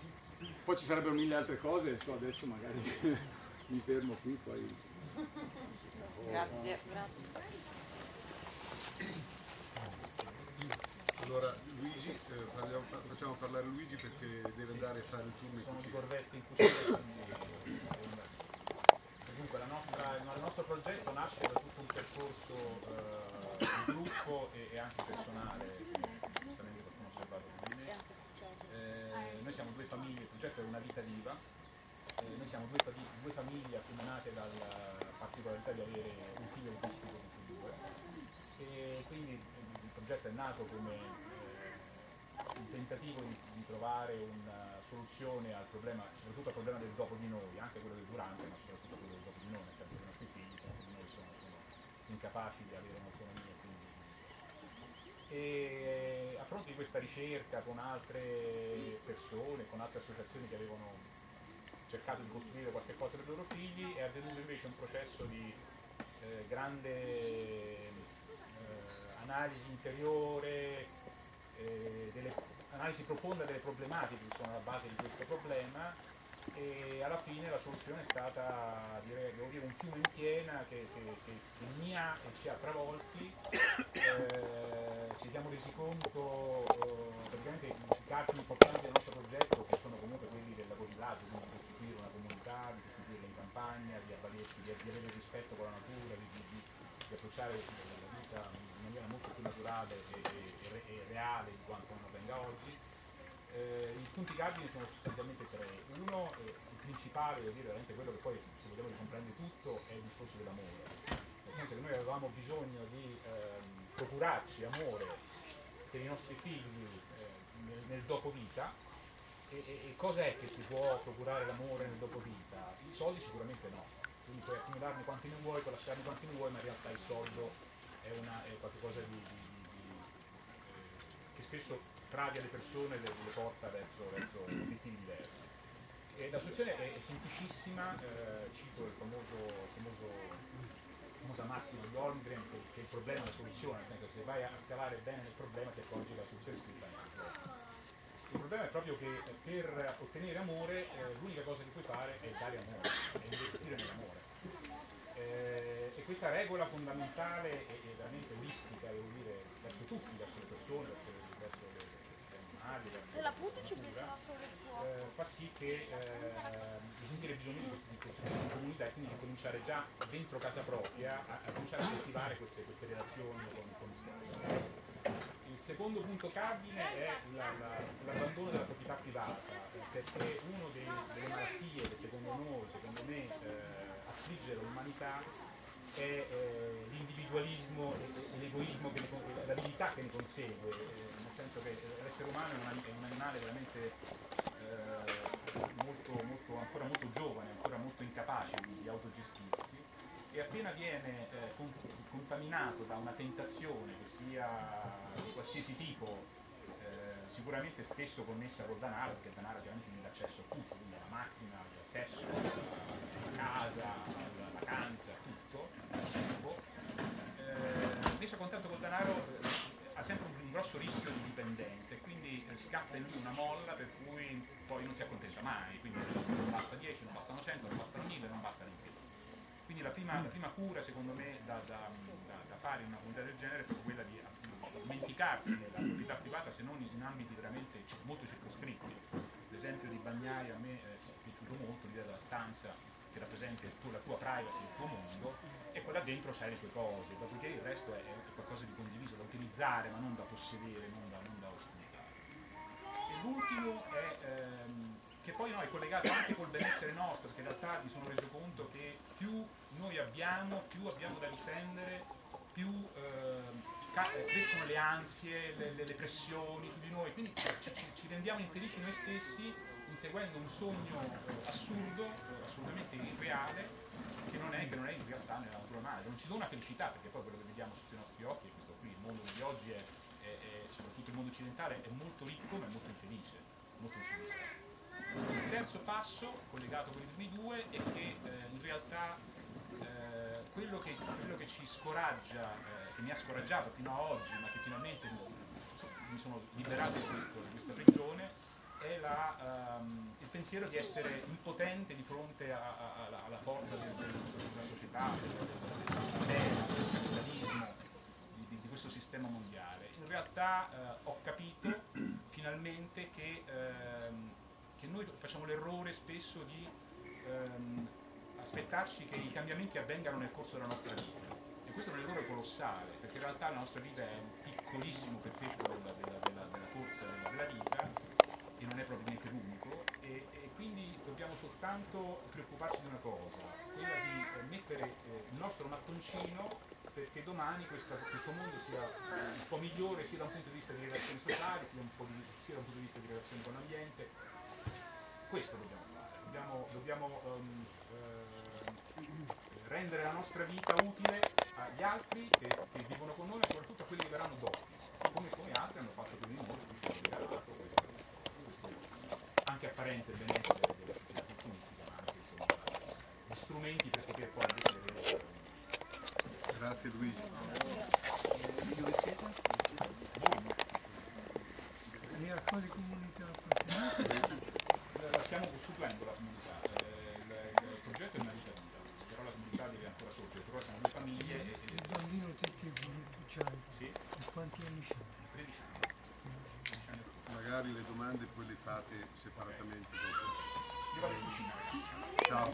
Poi ci sarebbero mille altre cose, so, adesso magari mi fermo qui, poi... Grazie, grazie. Allora Luigi, eh, parliamo, facciamo parlare Luigi perché deve andare a fare il turno in Sono cucina. corretti in cucina, quindi... Dunque la nostra, il nostro progetto nasce da tutto un percorso eh, di gruppo e, e anche personale, come giustamente qualcuno ha osservato con me. Eh, noi siamo due famiglie, il progetto è Una vita viva, eh, noi siamo due, due famiglie accomunate dalla particolarità di avere un figlio autistico tutti e due, e quindi il progetto è nato come eh, un tentativo di, di trovare una soluzione al problema, soprattutto al problema del dopo di noi, anche quello del durante, ma soprattutto quello del dopo di noi, nel senso che i nostri figli senza di noi sono, sono incapaci di avere un'autonomia. Quindi. E a fronte di questa ricerca con altre persone, con altre associazioni che avevano cercato di costruire qualche cosa per i loro figli, è avvenuto invece un processo di eh, grande eh, analisi interiore, eh, delle, analisi profonda delle problematiche che sono alla base di questo problema, e alla fine la soluzione è stata, direi, devo dire, un fiume in piena che, che, che, che mi ha e ci ha travolti. Eh, ci siamo resi conto eh, praticamente i cardini importanti del nostro progetto, che sono comunque quelli del lagovillaggio, quindi di costituire una comunità, di costituire in campagna, di avvalersi, di, di avere rispetto con la natura, di, di, di approcciare la vita in maniera molto più naturale e, e, e reale di quanto non avvenga oggi. Eh, I punti cardini sono sostanzialmente tre. Uno, eh, il principale, devo dire, veramente quello che poi, se vogliamo, ricomprende tutto, è il discorso dell'amore. Nel senso che noi avevamo bisogno di ehm, procurarci amore per i nostri figli eh, nel, nel dopo vita. E, e, e cosa è che ti può procurare l'amore nel dopo vita? I soldi sicuramente no. Quindi puoi accumularne quanti ne vuoi, puoi lasciarne quanti ne vuoi, ma in realtà il soldo è, una, è qualcosa di, di, di, di eh, che spesso tradia le persone e le, le porta verso, verso obiettivi diversi. E la soluzione è, è semplicissima, eh, cito il famoso, famoso famosa massima di Holmgren, che, che il problema è la soluzione, nel senso che se vai a scavare bene nel problema ti accorgi che la soluzione è scritta nel problema. Il problema problema è proprio che per ottenere amore eh, l'unica cosa che puoi fare è dare amore, è investire nell'amore. Eh, e questa regola fondamentale e, e veramente olistica, devo dire, verso tutti, verso le persone, verso, verso le, gli animali, verso Se la punti la ci natura, penserà solo il fuoco. eh, fa sì che eh, di sentire bisogno di queste, di queste comunità e quindi di cominciare già dentro casa propria a, a cominciare a coltivare queste, queste relazioni con, con il fuoco. Il secondo punto cardine è la, la, l'abbandono della proprietà privata, perché una delle malattie che secondo noi, secondo me, eh, affligge l'umanità è eh, l'individualismo e, e l'egoismo, che ne, e l'avidità che ne consegue, eh, nel senso che l'essere umano è un, è un animale veramente eh, molto, molto, ancora molto giovane, ancora molto incapace di, di autogestirsi, e appena viene eh, con, contaminato da una tentazione che sia di qualsiasi tipo, eh, sicuramente spesso connessa col denaro, perché il denaro chiaramente mi dà accesso a tutto, quindi alla macchina, al sesso, alla casa, alla vacanza, tutto, al cibo, eh, invece a contatto col denaro eh, ha sempre un, un grosso rischio di dipendenza e quindi eh, scatta in lui una molla per cui poi non si accontenta mai, quindi non basta dieci, non bastano cento, non bastano mille, non basta l'infinito. Quindi la prima, la prima cura secondo me da, da, da, da fare in una comunità del genere è proprio quella di dimenticarsi della proprietà privata, se non in ambiti veramente molto circoscritti. L'esempio di Bagnai a me è piaciuto molto, l'idea della stanza che rappresenta il tuo, la tua privacy, il tuo mondo, e poi là dentro c'hai le tue cose, dopodiché il resto è, è qualcosa di condiviso, da utilizzare ma non da possedere, non da, non da ostentare. E l'ultimo è ehm, che poi no, è collegato anche col benessere nostro, perché in realtà mi sono reso conto che più noi abbiamo, più abbiamo da difendere, più eh, crescono le ansie, le, le, le pressioni su di noi, quindi ci, ci, ci rendiamo infelici noi stessi inseguendo un sogno eh, assurdo, eh, assolutamente irreale, che non, è, che non è in realtà nella natura umana, non ci dona felicità, perché poi quello che vediamo sotto i nostri occhi è questo qui, il mondo di oggi è, è, è soprattutto il mondo occidentale è molto ricco ma è molto infelice, molto insoddisfatto. Il terzo passo, collegato con i primi due, è che eh, in realtà eh, quello, che, quello che ci scoraggia, eh, che mi ha scoraggiato fino a oggi, ma che finalmente mi sono liberato di, questo, di questa prigione, è la, um, il pensiero di essere impotente di fronte a, a, a, alla forza del, del, della società, del, del, del sistema, del capitalismo, di, di, di questo sistema mondiale. In realtà eh, ho capito finalmente che ehm, che noi facciamo l'errore spesso di ehm, aspettarci che i cambiamenti avvengano nel corso della nostra vita, e questo è un errore colossale, perché in realtà la nostra vita è un piccolissimo pezzetto della, della, della, della corsa della, della vita e non è probabilmente l'unico, e, e quindi dobbiamo soltanto preoccuparci di una cosa, quella di eh, mettere eh, il nostro mattoncino perché domani questa, questo mondo sia un po' migliore sia da un punto di vista di relazioni sociali, sia, un po' di, sia da un punto di vista di relazioni con l'ambiente. Questo dobbiamo fare, dobbiamo, dobbiamo um, eh, rendere la nostra vita utile agli altri che, che vivono con noi e soprattutto a quelli che verranno dopo, come, come altri hanno fatto prima di noi, che ci hanno regalato questo, questo anche apparente benessere della società consumistica, ma anche insomma, gli strumenti per poter poi avere. Grazie Luigi. Dove siete? E a quale comunità appartenete? La stiamo costruendo la comunità, eh, il, il progetto è una vita vita, però la comunità deve ancora sorgere, però siamo due famiglie e... e... Il bambino te che tu c'hai? Sì. E quanti anni c'hai? tredici anni. Magari le domande poi le fate separatamente dopo. Io vado in cucina. Ciao.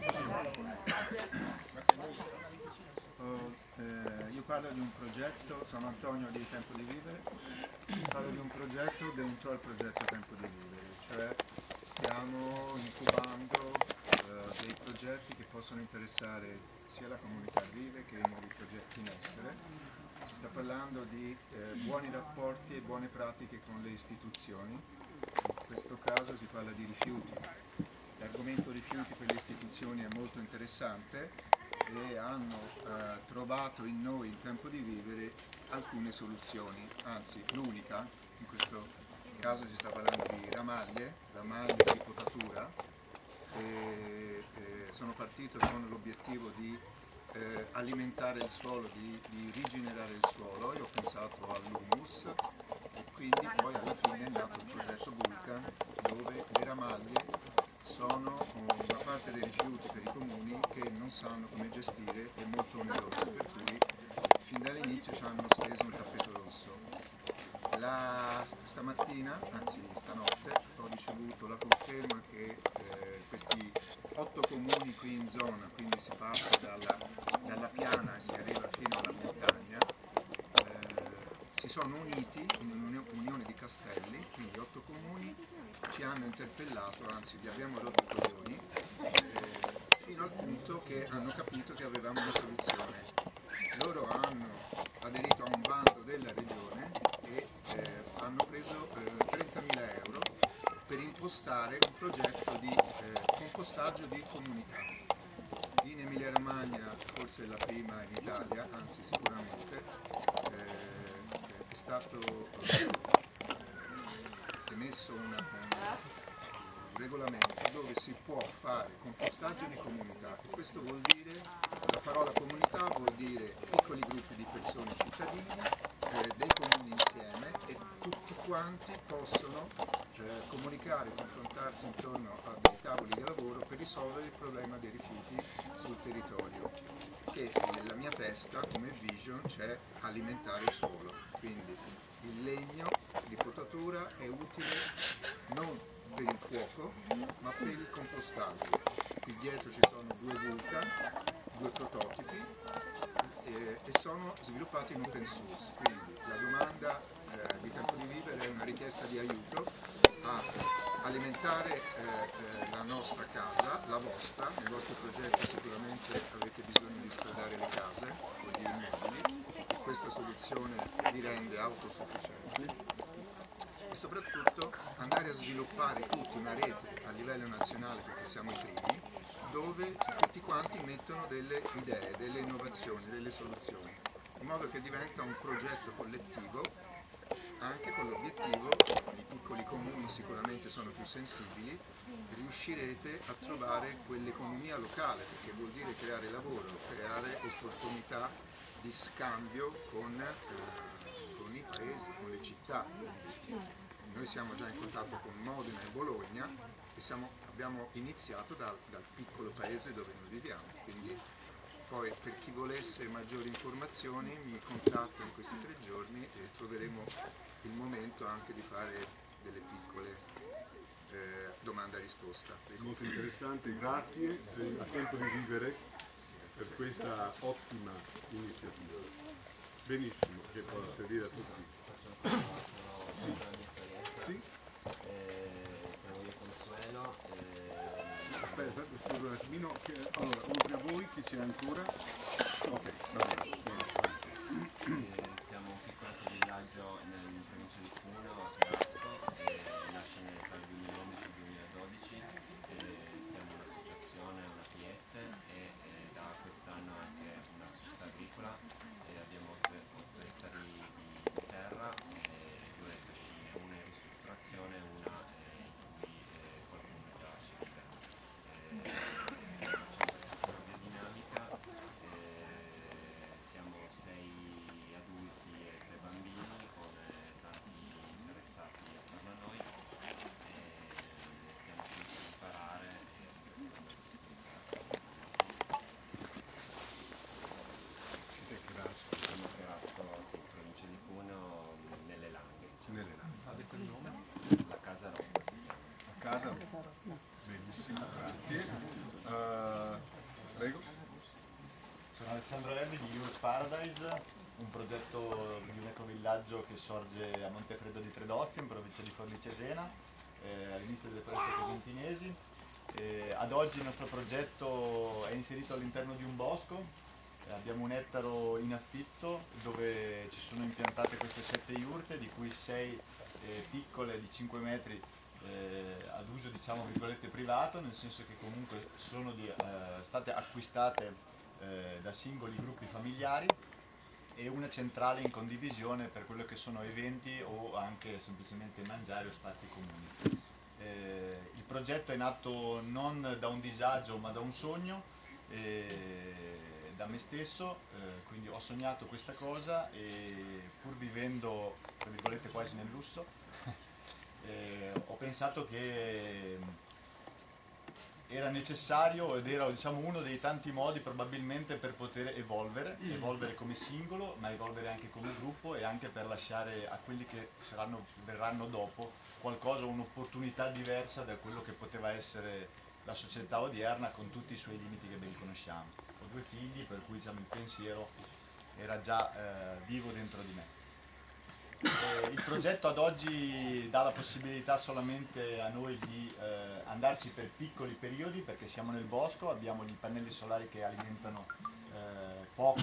Oh, eh, io parlo di un progetto, sono Antonio di Tempo di Vivere, parlo di un progetto dentro al progetto Tempo di Vivere, cioè stiamo incubando eh, dei progetti che possono interessare sia la comunità vive che i nuovi progetti in essere. Si sta parlando di eh, buoni rapporti e buone pratiche con le istituzioni, in questo caso si parla di rifiuti. L'argomento rifiuti per le istituzioni è molto interessante e hanno eh, trovato in noi, in Tempo di Vivere, alcune soluzioni, anzi l'unica, in questo caso si sta parlando di ramaglie, ramaglie di potatura, e, e sono partito con l'obiettivo di eh, alimentare il suolo, di, di rigenerare il suolo, e ho pensato all'humus, e quindi poi alla fine è nato il progetto Vulcan, sono una parte dei rifiuti per i comuni che non sanno come gestire e molto oneroso, per cui fin dall'inizio ci hanno steso un tappeto rosso. La, stamattina, anzi stanotte, ho ricevuto la conferma che eh, questi otto comuni qui in zona, quindi si parte dalla, dalla piana e si arriva fino alla montagna, eh, si sono uniti in un'unione di castelli, quindi otto comuni, ci hanno interpellato, anzi gli abbiamo rotto i coglioni, eh, fino al punto che hanno capito che avevamo una soluzione. Loro hanno aderito a un bando della regione e eh, hanno preso eh, trentamila euro per impostare un progetto di eh, compostaggio di comunità. In Emilia Romagna forse è la prima in Italia, anzi sicuramente, eh, è stato eh, emesso una, un regolamento dove si può fare compostaggio di comunità, e questo vuol dire, la parola comunità vuol dire piccoli gruppi di persone cittadini, eh, dei comuni insieme, e tutti quanti possono eh, comunicare, confrontarsi intorno a dei tavoli di lavoro per risolvere il problema dei rifiuti sul territorio, che nella mia testa come vision c'è alimentare il suolo, quindi il legno di potatura è utile non per il fuoco ma per il compostaggio. Qui dietro ci sono due vulcan, due prototipi eh, e sono sviluppati in open source, quindi la domanda eh, di Tempo di Vivere è una richiesta di aiuto a alimentare eh, eh, la nostra casa, la vostra. Nel vostro progetto sicuramente avete bisogno di scaldare le case o gli immobili, e questa soluzione vi rende autosufficienti, e soprattutto andare a sviluppare tutti una rete a livello nazionale, perché siamo i primi, dove tutti quanti mettono delle idee, delle innovazioni, delle soluzioni, in modo che diventa un progetto collettivo, anche con l'obiettivo, i piccoli comuni sicuramente sono più sensibili, riuscirete a trovare quell'economia locale, perché vuol dire creare lavoro, creare opportunità di scambio con, eh, con i paesi, con le città. Noi siamo già in contatto con Modena e Bologna e siamo, abbiamo iniziato dal, dal piccolo paese dove noi viviamo, quindi poi per chi volesse maggiori informazioni mi contatta in questi tre giorni e troveremo il momento anche di fare delle piccole eh, domanda e risposta. Molto interessante, grazie a Tempo di Vivere per questa ottima iniziativa. Benissimo, che può servire a tutti. Sì. Sì? Siamo io Consuelo. Aspetta, scusa un attimino, che, allora, oltre a voi chi c'è ancora? Ok, va bene. Siamo un piccolo villaggio in provincia di Cuneo, a Terasco, e nasce tra il duemilaundici e il duemiladodici, e siamo un'associazione, una P S, e, e da quest'anno anche una società agricola, e abbiamo otto ettari di terra, e due cascine, una in ristrutturazione e una eh, in cui eh, qualcuno è già ci vive. Dinamica, eh, siamo sei adulti e tre bambini con eh, tanti interessati attorno a noi, e siamo qui per imparare e Siete Cherasco? siamo a Cherasco, sì, provincia di Cuneo, nelle Langhe. Nelle Langhe. Avete il nome? La Casa Rotta si chiama. A casa? Benissimo, grazie. Uh, prego. Sono Alessandro Elli di Youth Paradise, un progetto di un ecovillaggio che sorge a Montefreddo di Tredozio, in provincia di Forlì Cesena, eh, all'inizio delle foreste cosentinesi. Eh, ad oggi il nostro progetto è inserito all'interno di un bosco, eh, abbiamo un ettaro in affitto dove ci sono impiantate queste sette iurte, di cui sei eh, piccole di cinque metri eh, ad uso, diciamo, virgolette privato, nel senso che comunque sono di, eh, state acquistate eh, da singoli gruppi familiari, e una centrale in condivisione per quello che sono eventi o anche semplicemente mangiare o spazi comuni. Eh, il progetto è nato non da un disagio ma da un sogno, eh, da me stesso, eh, quindi ho sognato questa cosa e pur vivendo tra virgolette quasi nel lusso eh, ho pensato che era necessario ed era, diciamo, uno dei tanti modi probabilmente per poter evolvere, evolvere come singolo, ma evolvere anche come gruppo e anche per lasciare a quelli che saranno, verranno dopo qualcosa, un'opportunità diversa da quello che poteva essere la società odierna con tutti i suoi limiti che ben conosciamo. Ho due figli, per cui, diciamo, il pensiero era già eh, vivo dentro di me. Eh, il progetto ad oggi dà la possibilità solamente a noi di eh, andarci per piccoli periodi, perché siamo nel bosco, abbiamo gli pannelli solari che alimentano eh, poco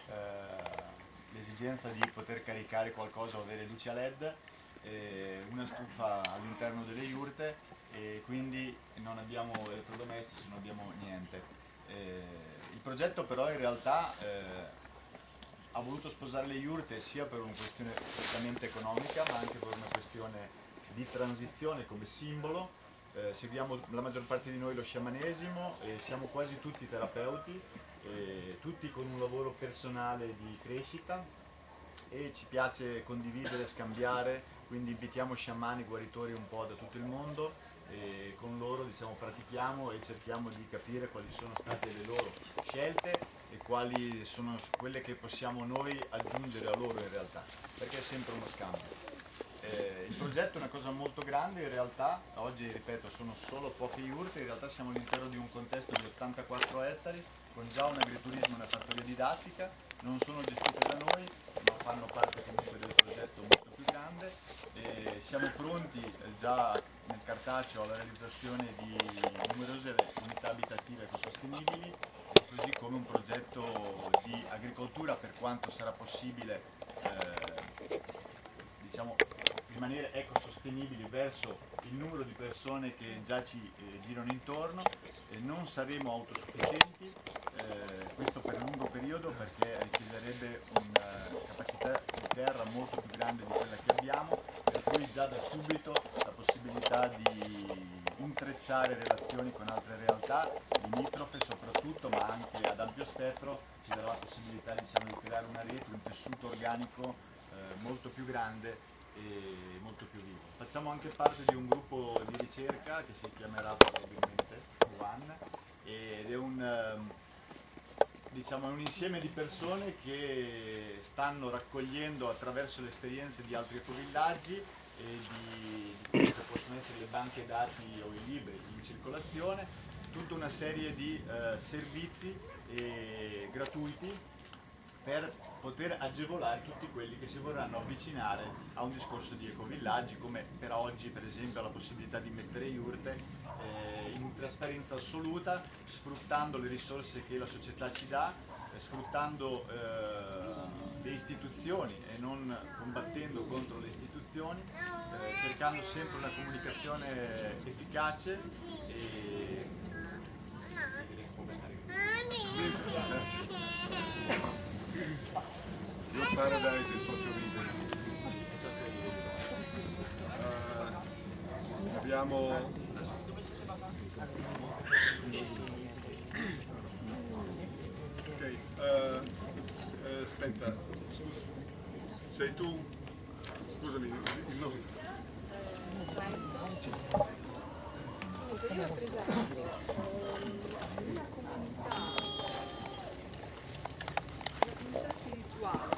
eh, l'esigenza di poter caricare qualcosa o avere luci a led, eh, una stufa all'interno delle yurte e quindi non abbiamo elettrodomestici, non abbiamo niente. Eh, il progetto però in realtà eh, ha voluto sposare le yurte sia per una questione strettamente economica ma anche per una questione di transizione come simbolo. Eh, seguiamo la maggior parte di noi lo sciamanesimo e siamo quasi tutti terapeuti, eh, tutti con un lavoro personale di crescita e ci piace condividere, scambiare, quindi invitiamo sciamani, guaritori un po' da tutto il mondo e con loro, diciamo, pratichiamo e cerchiamo di capire quali sono state le loro scelte e quali sono quelle che possiamo noi aggiungere a loro in realtà, perché è sempre uno scambio. Eh, il progetto è una cosa molto grande, in realtà oggi, ripeto, sono solo poche yurte, in realtà siamo all'interno di un contesto di ottantaquattro ettari con già un agriturismo e una fattoria didattica, non sono gestite da noi ma fanno parte comunque del progetto molto più grande e siamo pronti eh, già nel cartaceo alla realizzazione di numerose unità abitative ecosostenibili, così come un progetto di agricoltura per quanto sarà possibile eh, diciamo, rimanere ecosostenibili verso il numero di persone che già ci eh, girano intorno. Eh, non saremo autosufficienti, eh, questo per lungo periodo perché richiederebbe una capacità di terra molto più grande di quella che abbiamo, per cui già da subito la possibilità di intrecciare relazioni con altre realtà, limitrofe soprattutto, ma anche ad ampio spettro, ci darà la possibilità, diciamo, di creare una rete, un tessuto organico eh, molto più grande e molto più vivo. Facciamo anche parte di un gruppo di ricerca che si chiamerà probabilmente One ed è un, diciamo, un insieme di persone che stanno raccogliendo attraverso le esperienze di altri ecovillaggi e di, di quelli che possono essere le banche dati o i libri in circolazione, tutta una serie di eh, servizi eh, gratuiti per poter agevolare tutti quelli che si vorranno avvicinare a un discorso di ecovillaggi, come per oggi per esempio la possibilità di mettere yurte eh, in trasparenza assoluta, sfruttando le risorse che la società ci dà, eh, sfruttando eh, le istituzioni e non combattendo contro le istituzioni, eh, cercando sempre una comunicazione efficace e Your Paradise è socio libero. Uh, abbiamo ok, uh, uh, aspetta, sei tu? Scusami, il nome. Comunque io rappresento una comunità, una comunità spirituale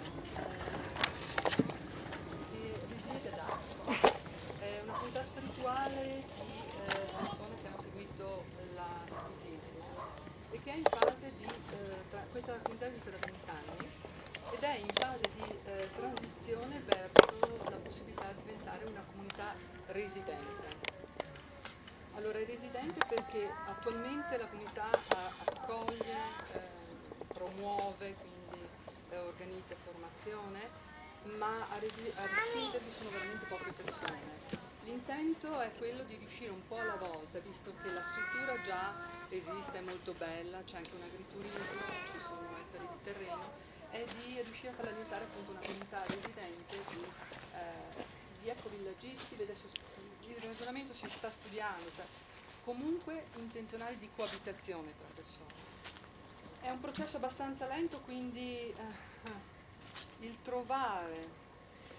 che risiede ad Arco, è una comunità spirituale di eh, persone che hanno seguito la battesimo e che è in fase di, eh, tra, questa comunità esiste da vent'anni ed è in fase di eh, transizione verso la possibilità di diventare una comunità residente. Allora è residente perché attualmente la comunità accoglie, eh, promuove, quindi eh, organizza formazione, ma a, resi- a risiedervi sono veramente poche persone. L'intento è quello di riuscire un po' alla volta, visto che la struttura già esiste, è molto bella, c'è anche un agriturismo, ci sono ettari di terreno, è di riuscire a farla diventare appunto una comunità residente di, eh, di ecovillaggisti, adesso il ragionamento si sta studiando, cioè comunque intenzionali di coabitazione tra persone. È un processo abbastanza lento, quindi eh, il trovare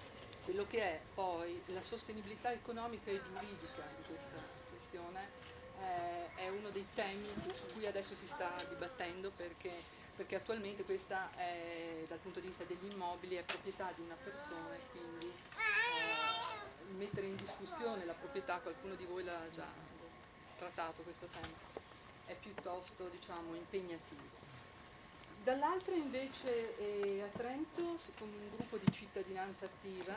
quello che è poi la sostenibilità economica e giuridica di questa questione eh, è uno dei temi su cui adesso si sta dibattendo perché, perché attualmente questa è, dal punto di vista degli immobili, è proprietà di una persona e quindi eh, mettere in discussione la proprietà, qualcuno di voi l'ha già trattato questo tema, è piuttosto, diciamo, impegnativo. Dall'altra invece eh, a Trento, con un gruppo di cittadinanza attiva,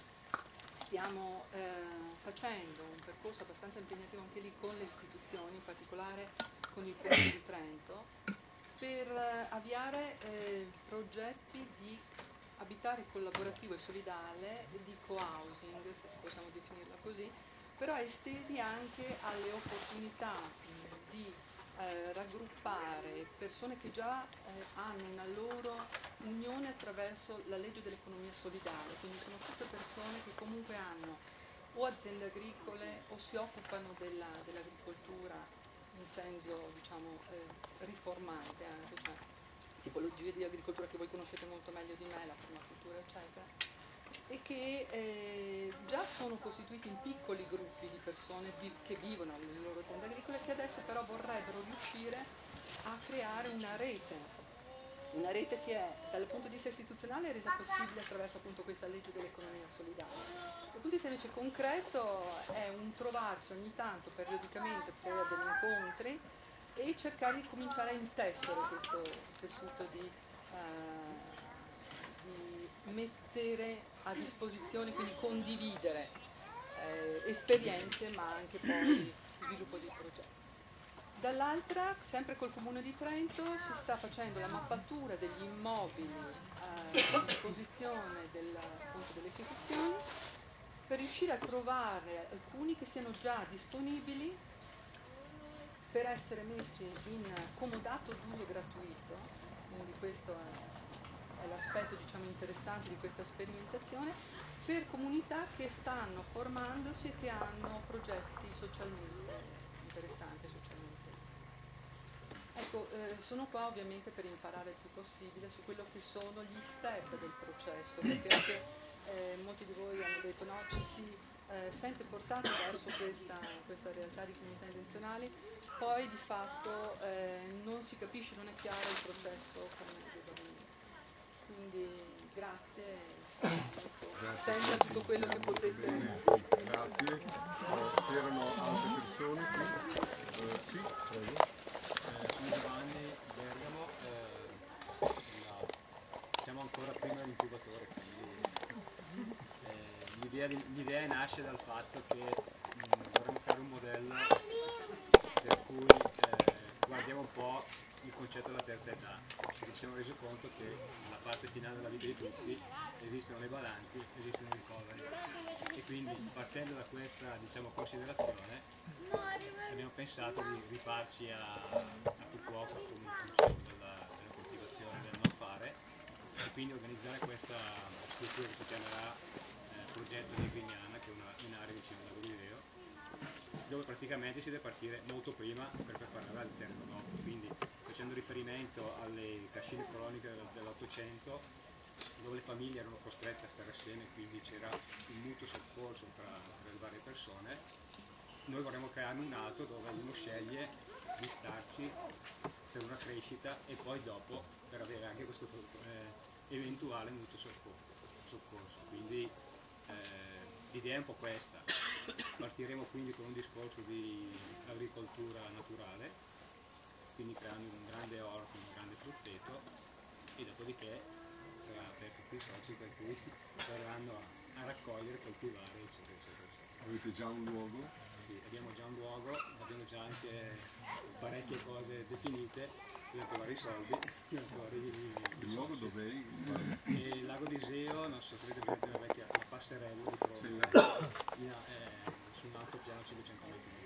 stiamo eh, facendo un percorso abbastanza impegnativo anche lì con le istituzioni, in particolare con il Comune di Trento, per eh, avviare eh, progetti di abitare collaborativo e solidale, di co-housing, se possiamo definirla così, però estesi anche alle opportunità mh, di Eh, raggruppare persone che già eh, hanno una loro unione attraverso la legge dell'economia solidale, quindi sono tutte persone che comunque hanno o aziende agricole o si occupano della, dell'agricoltura in senso, diciamo, eh, riformante anche, cioè tipologie di agricoltura che voi conoscete molto meglio di me, la permacultura eccetera, e che eh, già sono costituiti in piccoli gruppi di persone vi- che vivono nelle loro aziende agricole, che adesso però vorrebbero riuscire a creare una rete, una rete che è dal punto di vista istituzionale resa possibile attraverso appunto questa legge dell'economia solidale. Dal punto di vista invece concreto è un trovarsi ogni tanto periodicamente per degli incontri e cercare di cominciare a intessere questo tessuto di, eh, di mettere a disposizione, quindi condividere eh, esperienze ma anche poi sviluppo di progetti. Dall'altra, sempre col Comune di Trento, si sta facendo la mappatura degli immobili eh, a disposizione del, appunto, delle istituzioni per riuscire a trovare alcuni che siano già disponibili per essere messi in comodato d'uso gratuito, quindi questo è, è l'aspetto, diciamo, interessante di questa sperimentazione, per comunità che stanno formandosi e che hanno progetti socialmente interessanti, socialmente. Ecco, eh, sono qua ovviamente per imparare il più possibile su quello che sono gli step del processo, perché anche eh, molti di voi hanno detto no, ci si eh, sente portati verso questa, questa realtà di comunità intenzionali, poi di fatto eh, non si capisce, non è chiaro il processo come deve venire. Quindi grazie. Senta tutto quello che potete. Bene, grazie. Eh, c'erano altre persone qui? Eh, sì, prego. Eh, sono Giovanni Bergamo, eh, no, siamo ancora prima dell'incubatore, quindi eh, l'idea, di, l'idea nasce dal fatto che mh, vorremmo fare un modello per cui eh, guardiamo un po' il concetto della terza età, ci siamo resi conto che nella parte finale della vita di tutti esistono le badanti, esistono i ricoveri e quindi partendo da questa, diciamo, considerazione abbiamo pensato di rifarci a, a Fukuoka con il concetto della, della coltivazione del non fare e quindi organizzare questa struttura che si chiamerà eh, progetto di Vignana, che è una, un'area vicino al lago di Leo, dove praticamente si deve partire molto prima per preparare il terreno dopo, quindi facendo riferimento alle cascine coloniche dell'Ottocento, dove le famiglie erano costrette a stare assieme, quindi c'era un mutuo soccorso tra, tra le varie persone. Noi vorremmo crearne un altro dove uno sceglie di starci per una crescita e poi dopo per avere anche questo eh, eventuale mutuo soccorso. Quindi eh, l'idea è un po' questa. Partiremo quindi con un discorso di agricoltura naturale, quindi creando un grande orto, un grande frutteto e dopodiché sarà aperto qui i soci per cui verranno a, a raccogliere, coltivare eccetera eccetera eccetera. Avete già un luogo? Sì, abbiamo già un luogo, abbiamo già anche parecchie cose definite, bisogna trovare i soldi. Trovare i, il luogo dov'è? E il lago di Iseo, non so se avete la vecchia la passerella di Prova, sì. eh, su un alto piano cinquecento metri.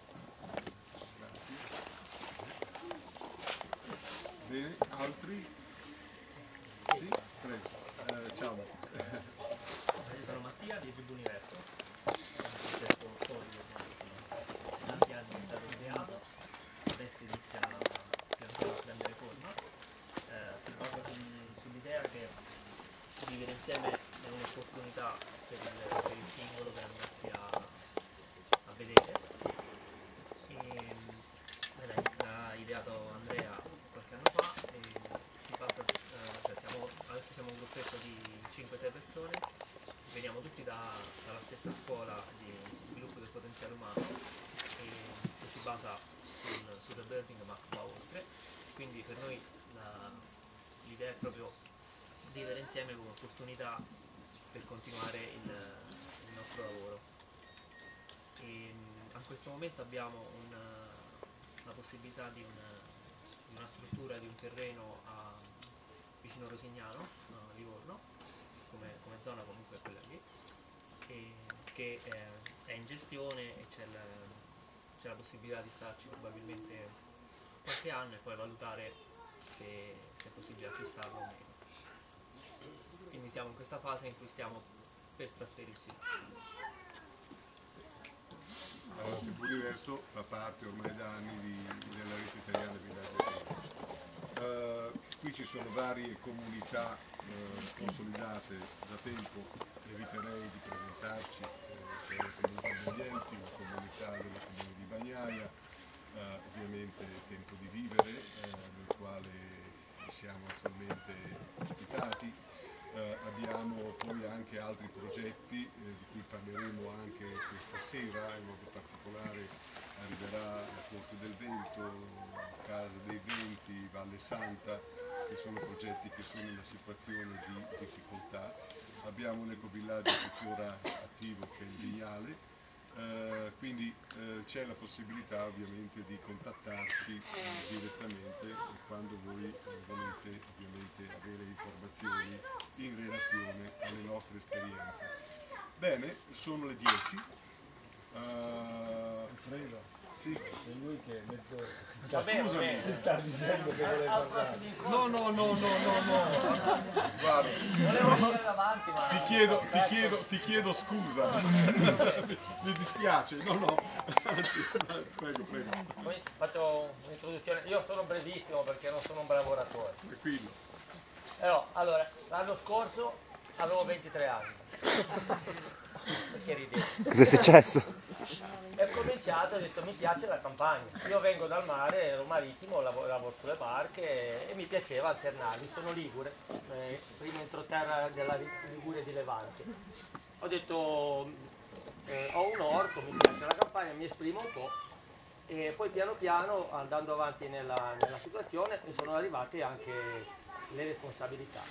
Bene, altri? Sì, prego. Eh, ciao. Io sono Mattia di Tribù Universo. Questo storico che tanti anni è stato ideato, adesso inizia pian piano a prendere forma. Eh, si basa sull'idea che vivere insieme è un'opportunità per il, per il singolo per andarsi a, a vedere e basa sul, sul rebuilding ma va oltre, quindi per noi la- l'idea è proprio vivere insieme come opportunità per continuare il, il nostro lavoro. E, mh, a questo momento abbiamo una, la possibilità di una, di una struttura di un terreno a, vicino Rosignano, a Livorno, come, come zona comunque è quella lì, e, che è, è in gestione e c'è la, c'è la possibilità di starci probabilmente qualche anno e poi valutare se, se è possibile acquistarlo o meno. Quindi siamo in questa fase in cui stiamo per trasferirsi. Allora, un tipo diverso fa parte ormai da anni di, della rete italiana di villaggi. Uh, qui ci sono varie comunità uh, consolidate da tempo, eviterei di presentarci, eh, c'è la comunità degli Enti, la comunità della comune di Bagnaia, uh, ovviamente Tempo di Vivere, eh, nel quale siamo attualmente ospitati. Uh, abbiamo poi anche altri progetti eh, di cui parleremo anche questa sera, in modo particolare arriverà la Corte del Vento, Casa dei Venti, Valle Santa, che sono progetti che sono in una situazione di difficoltà. Abbiamo un ecovillaggio tuttora attivo che è il Vignale, eh, quindi eh, c'è la possibilità ovviamente di contattarci eh, direttamente quando voi eh, volete ovviamente avere informazioni in relazione alle nostre esperienze. Bene, sono le dieci. Alfredo, sì. Sei lui che mezz'ora. Va bene, va bene. Ti sta dicendo che vuole parlare. No, no, no, no, no, no. Guarda, ti chiedo, ti chiedo, ti chiedo scusa. Mi dispiace, no, no. Anzi, prego, prego. Poi faccio un'introduzione. Io sono brevissimo perché non sono un bravo oratore. Tranquillo. Però, allora, l'anno scorso avevo ventitré anni. Perché ridete? Cos'è successo? E ho cominciato, ho detto mi piace la campagna. Io vengo dal mare, ero marittimo, lavoro, lavoro sulle barche e, e mi piaceva alternarmi. Sono ligure, eh, primo entroterra della Liguria di Levante. Ho detto eh, ho un orto, mi piace la campagna, mi esprimo un po'. E poi piano piano, andando avanti nella, nella situazione, mi sono arrivate anche le responsabilità.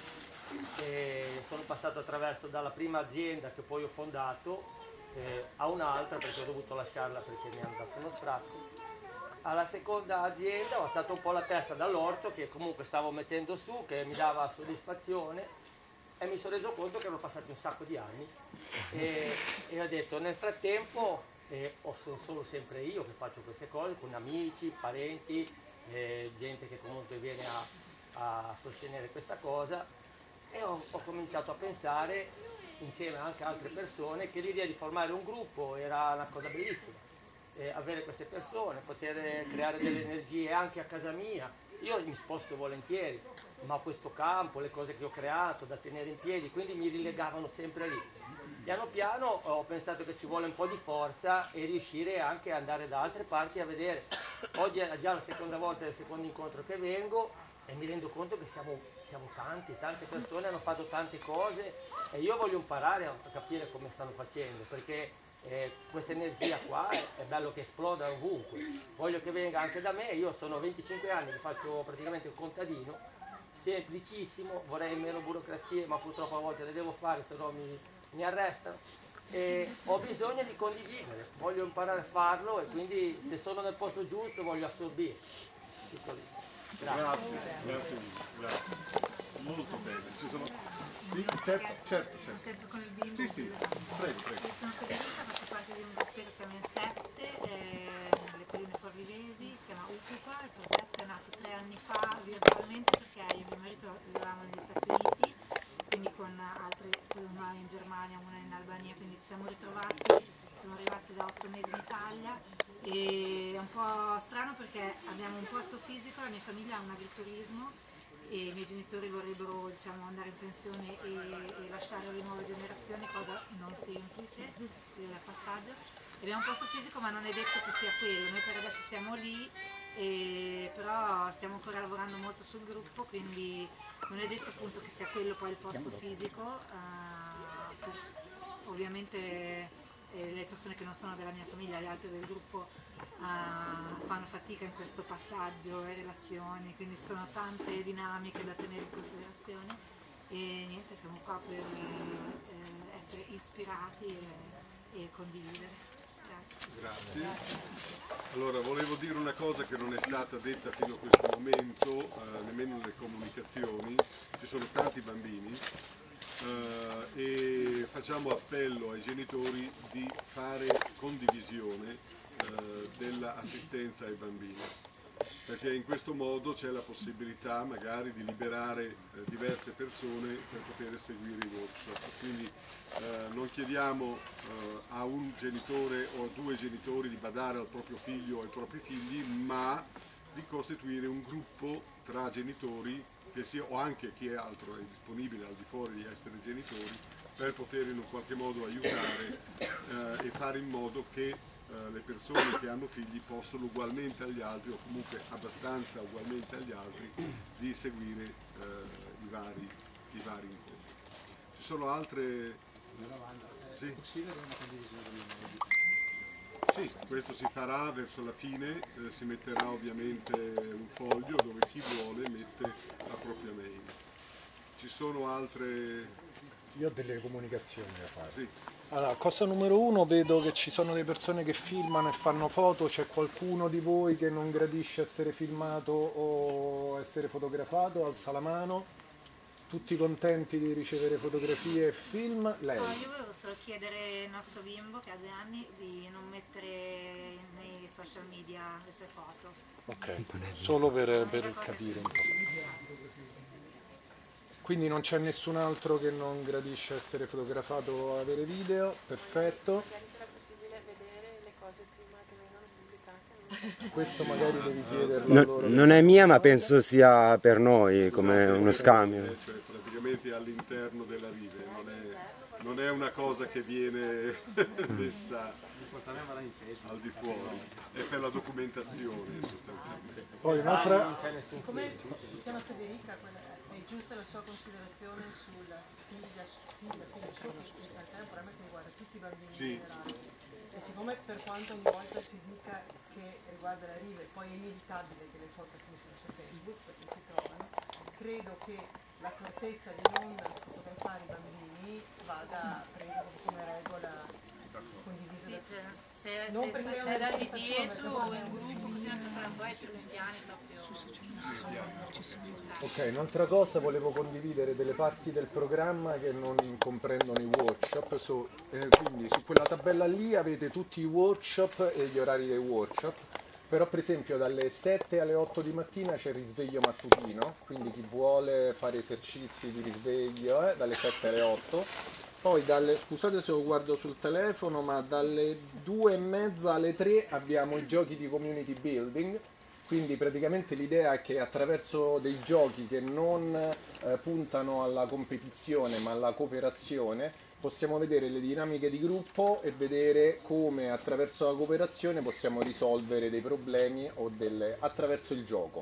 E sono passato attraverso dalla prima azienda che poi ho fondato eh, a un'altra perché ho dovuto lasciarla perché mi hanno dato uno sfratto. Alla seconda azienda ho alzato un po' la testa dall'orto che comunque stavo mettendo su, che mi dava soddisfazione e mi sono reso conto che erano passati un sacco di anni e, e ho detto nel frattempo eh, ho, sono solo sempre io che faccio queste cose con amici, parenti, eh, gente che comunque viene a, a sostenere questa cosa. E ho, ho cominciato a pensare, insieme anche a altre persone, che l'idea di formare un gruppo era una cosa bellissima. Eh, avere queste persone, poter creare delle energie anche a casa mia. Io mi sposto volentieri, ma questo campo, le cose che ho creato da tenere in piedi, quindi mi rilegavano sempre lì. Piano piano ho pensato che ci vuole un po' di forza e riuscire anche ad andare da altre parti a vedere. Oggi è già la seconda volta, il secondo incontro che vengo e mi rendo conto che siamo, siamo tanti, tante persone hanno fatto tante cose e io voglio imparare a capire come stanno facendo, perché eh, questa energia qua è, è bello che esploda ovunque. Voglio che venga anche da me, io sono venticinque anni che faccio praticamente un contadino, semplicissimo, vorrei meno burocrazie, ma purtroppo a volte le devo fare, se no mi, mi arrestano. E ho bisogno di condividere, voglio imparare a farlo e quindi se sono nel posto giusto voglio assorbire. Tutto lì. Grazie, grazie, grazie. Molto bene. Ci sono... Sì, certo, certo, certo. Sempre con il bimbo. Sì, sì, prego, prego. Io sono Federica, faccio parte di un gruppo, siamo in sette, eh, nelle colline forlivesi, si chiama Occupa, il progetto è nato tre anni fa virtualmente perché io e mio marito vivevamo negli Stati Uniti, quindi con altre, una in Germania, una in Albania, quindi ci siamo ritrovati, siamo arrivati da otto mesi in Italia e è un po' strano perché abbiamo un posto fisico, la mia famiglia ha un agriturismo e i miei genitori vorrebbero diciamo, andare in pensione e, e lasciare alle nuove generazioni, cosa non semplice, il passaggio. Abbiamo un posto fisico ma non è detto che sia quello, noi per adesso siamo lì, e, però stiamo ancora lavorando molto sul gruppo, quindi non è detto appunto che sia quello poi il posto fisico, uh, per, ovviamente e le persone che non sono della mia famiglia, le altre del gruppo uh, fanno fatica in questo passaggio e relazioni, quindi ci sono tante dinamiche da tenere in considerazione e niente, siamo qua per eh, essere ispirati e, e condividere. Grazie. Allora, volevo dire una cosa che non è stata detta fino a questo momento, eh, nemmeno nelle comunicazioni. Ci sono tanti bambini eh, e facciamo appello ai genitori di fare condivisione eh, dell'assistenza ai bambini, perché in questo modo c'è la possibilità magari di liberare eh, diverse persone per poter seguire i workshop. Quindi eh, non chiediamo eh, a un genitore o a due genitori di badare al proprio figlio o ai propri figli, ma di costituire un gruppo tra genitori che sia, o anche chi è altro è disponibile al di fuori di essere genitori, per poter in un qualche modo aiutare eh, e fare in modo che Uh, le persone che hanno figli possono ugualmente agli altri, o comunque abbastanza ugualmente agli altri, di seguire uh, i, vari, i vari incontri. Ci sono altre... Sì? È possibile una condivisione? Sì, questo si farà verso la fine, eh, si metterà ovviamente un foglio dove chi vuole mette la propria mail. Ci sono altre... Io ho delle comunicazioni da fare. Sì. Allora, cosa numero uno, vedo che ci sono delle persone che filmano e fanno foto, c'è qualcuno di voi che non gradisce essere filmato o essere fotografato? Alza la mano. Tutti contenti di ricevere fotografie e film? Lei? No, io volevo solo chiedere al nostro bimbo che ha due anni di non mettere nei social media le sue foto. Ok, solo per, per capire un po'. Quindi non c'è nessun altro che non gradisce essere fotografato o avere video? Perfetto. Questo magari devi chiederlo No, a loro. non è mia, ma penso sia per noi come uno scambio. Cioè praticamente all'interno della rive, non è, non è una cosa che viene messa al di fuori, è per la documentazione sostanzialmente. Poi un'altra... Come si chiama Federica, è giusta la sua considerazione sul figlia, figlia, figlia, solo che in realtà è un problema che riguarda tutti i bambini Sì. in generale. E siccome per quanto ogni volta si dica che riguarda la riva e poi è inevitabile che le foto finiscano su Facebook perché si trovano, credo che l'accortezza di non fotografare i bambini vada presa come regola condivisa Sì, da cioè, tutti. se, Non se, perché se è sei una da di sensazione, dietro perché o in sennò- gruppo, così non c'è non può essere in piani proprio. Ok, un'altra cosa, volevo condividere delle parti del programma che non comprendono i workshop, so, eh, quindi su quella tabella lì avete tutti i workshop e gli orari dei workshop, però per esempio dalle sette alle otto di mattina c'è il risveglio mattutino, quindi chi vuole fare esercizi di risveglio eh, dalle sette alle otto, poi dalle, scusate se lo guardo sul telefono, ma dalle due e mezza alle tre abbiamo i giochi di community building. Quindi praticamente l'idea è che attraverso dei giochi che non eh, puntano alla competizione ma alla cooperazione possiamo vedere le dinamiche di gruppo e vedere come attraverso la cooperazione possiamo risolvere dei problemi o delle, attraverso il gioco.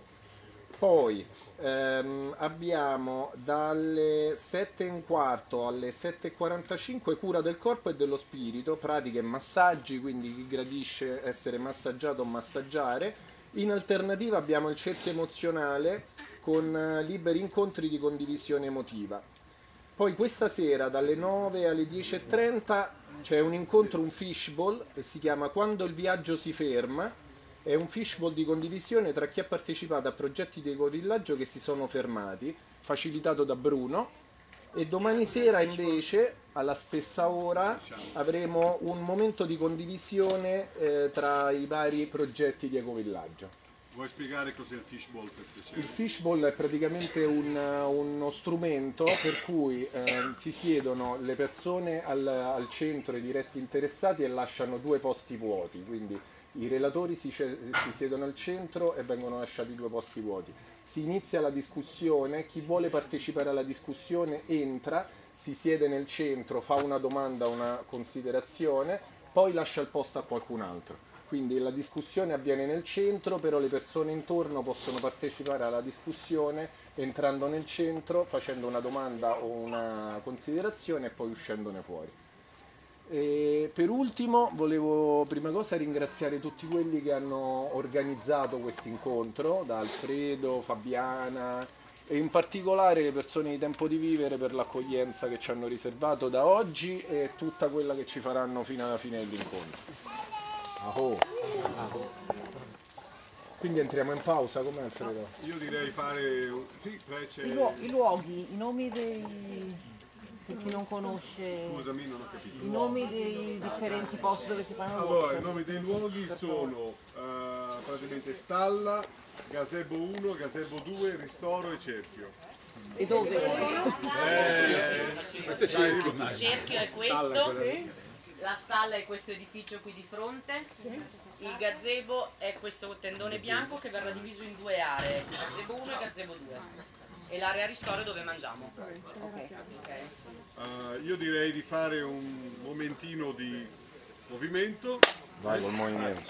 Poi ehm, abbiamo dalle sette e un quarto alle sette e quarantacinque cura del corpo e dello spirito, pratiche e massaggi, quindi chi gradisce essere massaggiato o massaggiare. In alternativa abbiamo il cerchio emozionale con eh, liberi incontri di condivisione emotiva. Poi questa sera dalle nove alle dieci e trenta c'è un incontro, un fishbowl, che si chiama Quando il viaggio si ferma. È un fishbowl di condivisione tra chi ha partecipato a progetti di ecovillaggio che si sono fermati, facilitato da Bruno. E domani sera invece, alla stessa ora, avremo un momento di condivisione eh, tra i vari progetti di ecovillaggio. Vuoi spiegare cos'è il fishbowl per piacere? Il fishbowl è praticamente un, uno strumento per cui eh, si siedono le persone al, al centro, i diretti interessati, e lasciano due posti vuoti, quindi i relatori si, si siedono al centro e vengono lasciati due posti vuoti. Si inizia la discussione, chi vuole partecipare alla discussione entra, si siede nel centro, fa una domanda, una considerazione, poi lascia il posto a qualcun altro. Quindi la discussione avviene nel centro, però le persone intorno possono partecipare alla discussione entrando nel centro, facendo una domanda o una considerazione e poi uscendone fuori. E per ultimo volevo prima cosa ringraziare tutti quelli che hanno organizzato questo incontro, da Alfredo, Fabiana e in particolare le persone di Tempo di Vivere per l'accoglienza che ci hanno riservato da oggi e tutta quella che ci faranno fino alla fine dell'incontro. Aho. Quindi entriamo in pausa, com'è Alfredo? Io direi fare... un- Sì, c'è... I, luo- i luoghi, i nomi dei... per chi non conosce... Scusami, non ho capito. I nomi dei differenti posti dove si fanno Allora, workshop. i nomi dei luoghi sono eh, praticamente Stalla, Gazebo uno, Gazebo due, Ristoro e Cerchio. E dove? Eh, Il cerchio è questo, Sì. la stalla è questo edificio qui di fronte, il gazebo è questo tendone bianco che verrà diviso in due aree, gazebo uno e gazebo due, e l'area ristoro è dove mangiamo. Ok. Eh, io direi di fare un momentino di movimento. Vai col movimento.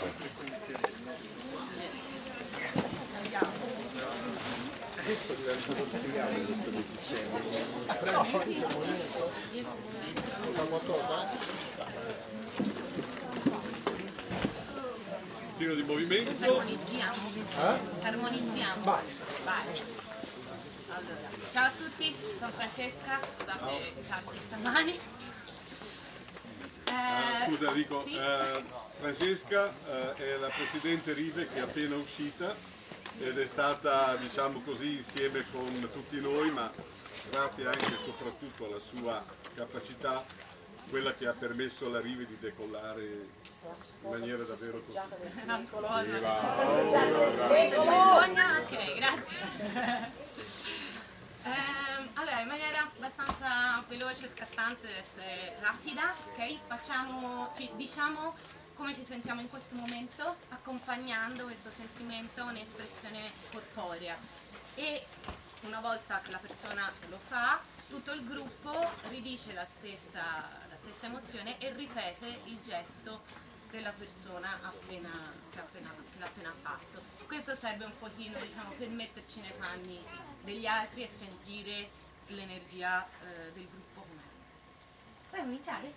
Questo diventa complicato questo sistema. Fa qualcosa? Un tiro di movimento. Armonizziamo. Eh? Armonizziamo. Vai. Vai. Allora, ciao a tutti, sono Francesca, scusate i calcoli stamani. Ah, Eh, scusa dico, sì. eh, Francesca eh, è la presidente Rive che è appena uscita ed è stata, diciamo così, insieme con tutti noi, ma grazie anche e soprattutto alla sua capacità, quella che ha permesso alla Rive di decollare in maniera davvero consistente. Vergogna? Ok, grazie. Ehm, allora, in maniera abbastanza veloce, scattante, deve essere rapida, ok? Facciamo, ci, diciamo come ci sentiamo in questo momento, accompagnando questo sentimento a un'espressione corporea. E una volta che la persona lo fa, tutto il gruppo ridice la stessa, la stessa emozione e ripete il gesto della persona appena, che, ha appena, che l'ha appena fatto. Questo serve un pochino, diciamo, per metterci nei panni degli altri e sentire l'energia eh, del gruppo com'è. Puoi cominciare?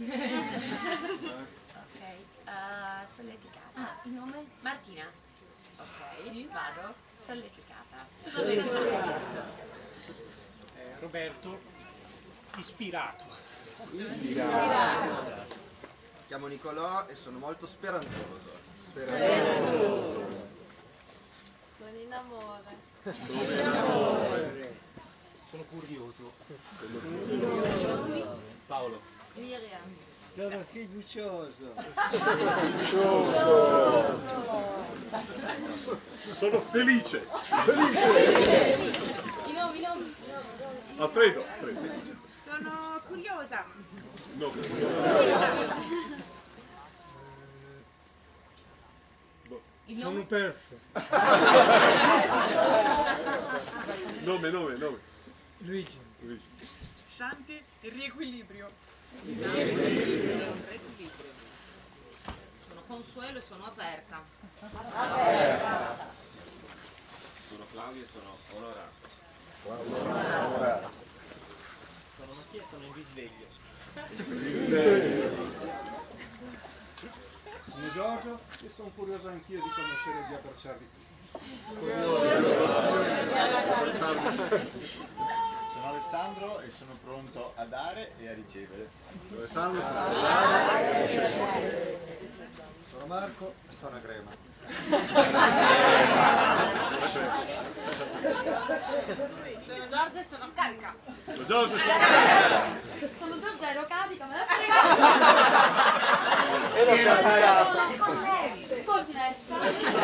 Ok, uh, solleticata. Ah, il nome? Martina. Ok, vado. Solleticata. Solleticata. Eh, Roberto, ispirato. Ispirato. Mi chiamo Nicolò e sono molto speranzoso. Speranzoso. Sono in amore. Sono in amore. Sono curioso. Paolo. Miriam. Sono fiducioso. Sono felice. I nomi, i nomi. Alfredo. Alfredo. Sono curiosa. No. Il Sono nome? perso. Nome, nome, nome. Luigi. Luigi. Shanti, il riequilibrio. Sono Consuelo e sono aperta. Sono Claudio e sono onorato. Sono Mattia e sono in risveglio. Sono Giorgio e sono curioso anch'io di conoscere il Via Perciardi. Sono Alessandro e sono pronto a dare e a ricevere. Alessandro, Sono Marco e sono a Grema. Sono Giorgia e sono carica. Sono Giorgio. Sono Giorgia, ero carica, me la frega. Sono connessa. Connessa.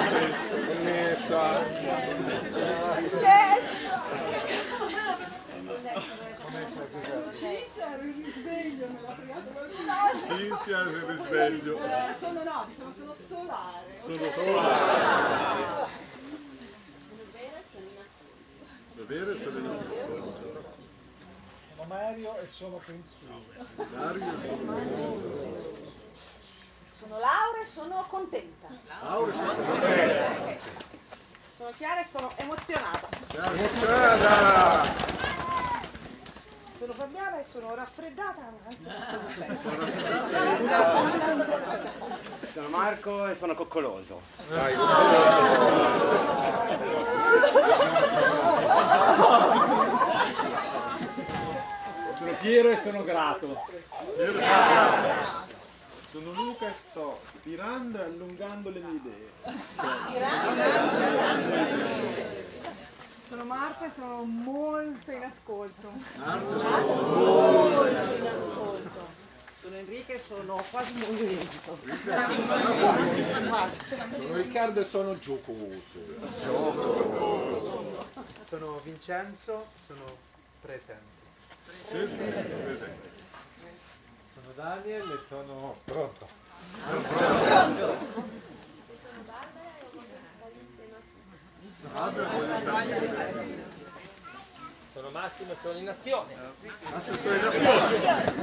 Cinzia era il risveglio nella fregata del Cinzia è il risveglio. Eh, sono no, diciamo sono solare. Sono ok? solare. Sono vera e sono in ascolto. Va bene, sono in ascolto. Sono Mario e sono pensionato. Mario e sono pensionato. Sono Laura e sono contenta. Laura e sono contenta. Sono Chiara e sono emozionata. Emozionata. sono Fabiana e sono raffreddata. Sono Marco e sono coccoloso. Sono Piero e sono grato. Sono Luca e sto stirando e allungando le mie idee. Sono Marta e sono molto in ascolto. Molto in ascolto. Sono Enrica e sono quasi movimento. Sono Riccardo e sono giocoso. Sono Vincenzo, sono presente. Sono Daniel e sono pronto. Sono Massimo e sono in azione. Massimo sono in azione.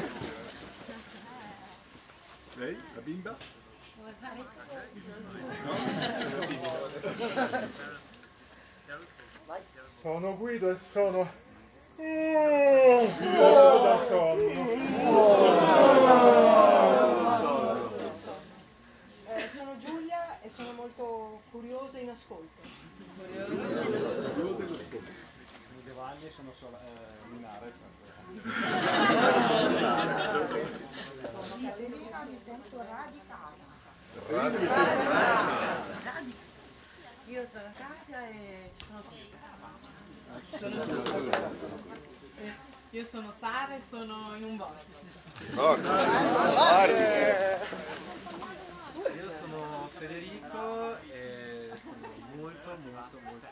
Lei, la bimba? Sono Guido e sono... Oh, sono da sonno. Eh, sono Giulia e sono molto curiosa e in ascolto. Curiosa in ascolto. Sono Giovanni e sono sola, eh, Minare. Sono Caterina, mi sento radicale. Io sono Katia e ci sono qui. Io sono Sara e sono in un vortice. Io sono Federico e sono molto molto molto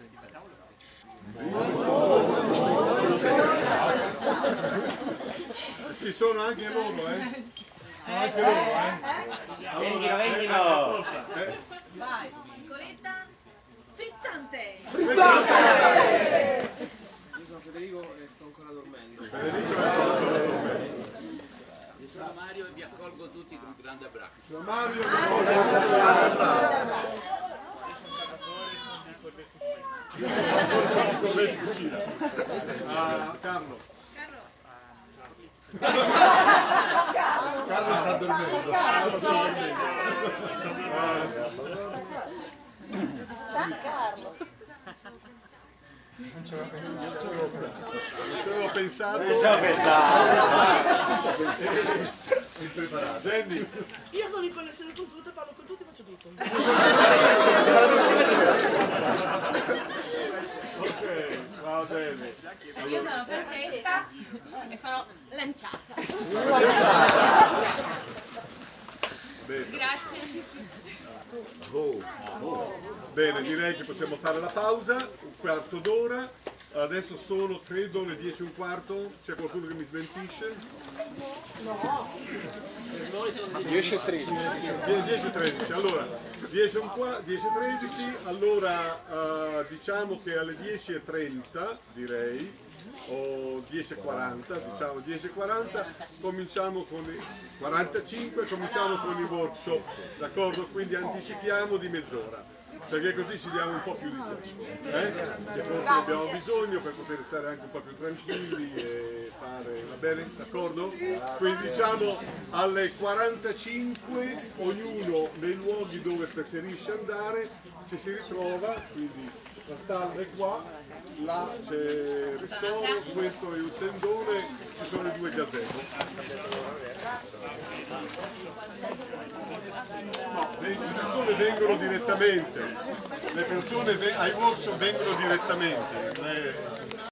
in Ci sono anche loro, eh? Anche loro, eh? Vendilo, vendilo! Vai! Nicoletta Frizzante! Frizzante! Io sono Federico e sto ancora dormendo. Federico è ancora dormendo. Io sono Mario e vi accolgo tutti con un grande abbraccio. Sono Mario e vi accolgo con un grande abbraccio. Io sono un collega di cucina. Ah, Carlo. Carlo sta dormendo. Carlo sta dormendo. Sta Carlo. Non ci avevo pensato. Non ci avevo pensato. Impreparato. Jenny. Io sono in connessione con tutti, parlo con tutti, faccio tutto. Ok, va bene. Io sono Francesca e sono lanciata. Bene. Grazie. Oh, oh. Bene, direi che possiamo fare la pausa, un quarto d'ora. Adesso sono, credo, le dieci e un quarto. C'è qualcuno che mi smentisce? No. dieci e tredici. dieci e tredici. Allora, dieci e tredici. Allora, uh, diciamo che alle dieci e trenta, direi, o dieci e quaranta, diciamo dieci e quaranta, cominciamo con i quarantacinque, cominciamo con i workshop, d'accordo? Quindi anticipiamo di mezz'ora, perché così ci diamo un po' più di tempo, eh? Che forse ne abbiamo bisogno per poter stare anche un po' più tranquilli e fare, va bene? D'accordo? Quindi diciamo alle quarantacinque, ognuno nei luoghi dove preferisce andare, ci si ritrova, quindi la stalla è qua, là c'è il ristoro, questo è il tendone, ci sono i due gazebo. No, le persone vengono direttamente, le persone ai workshop vengono direttamente.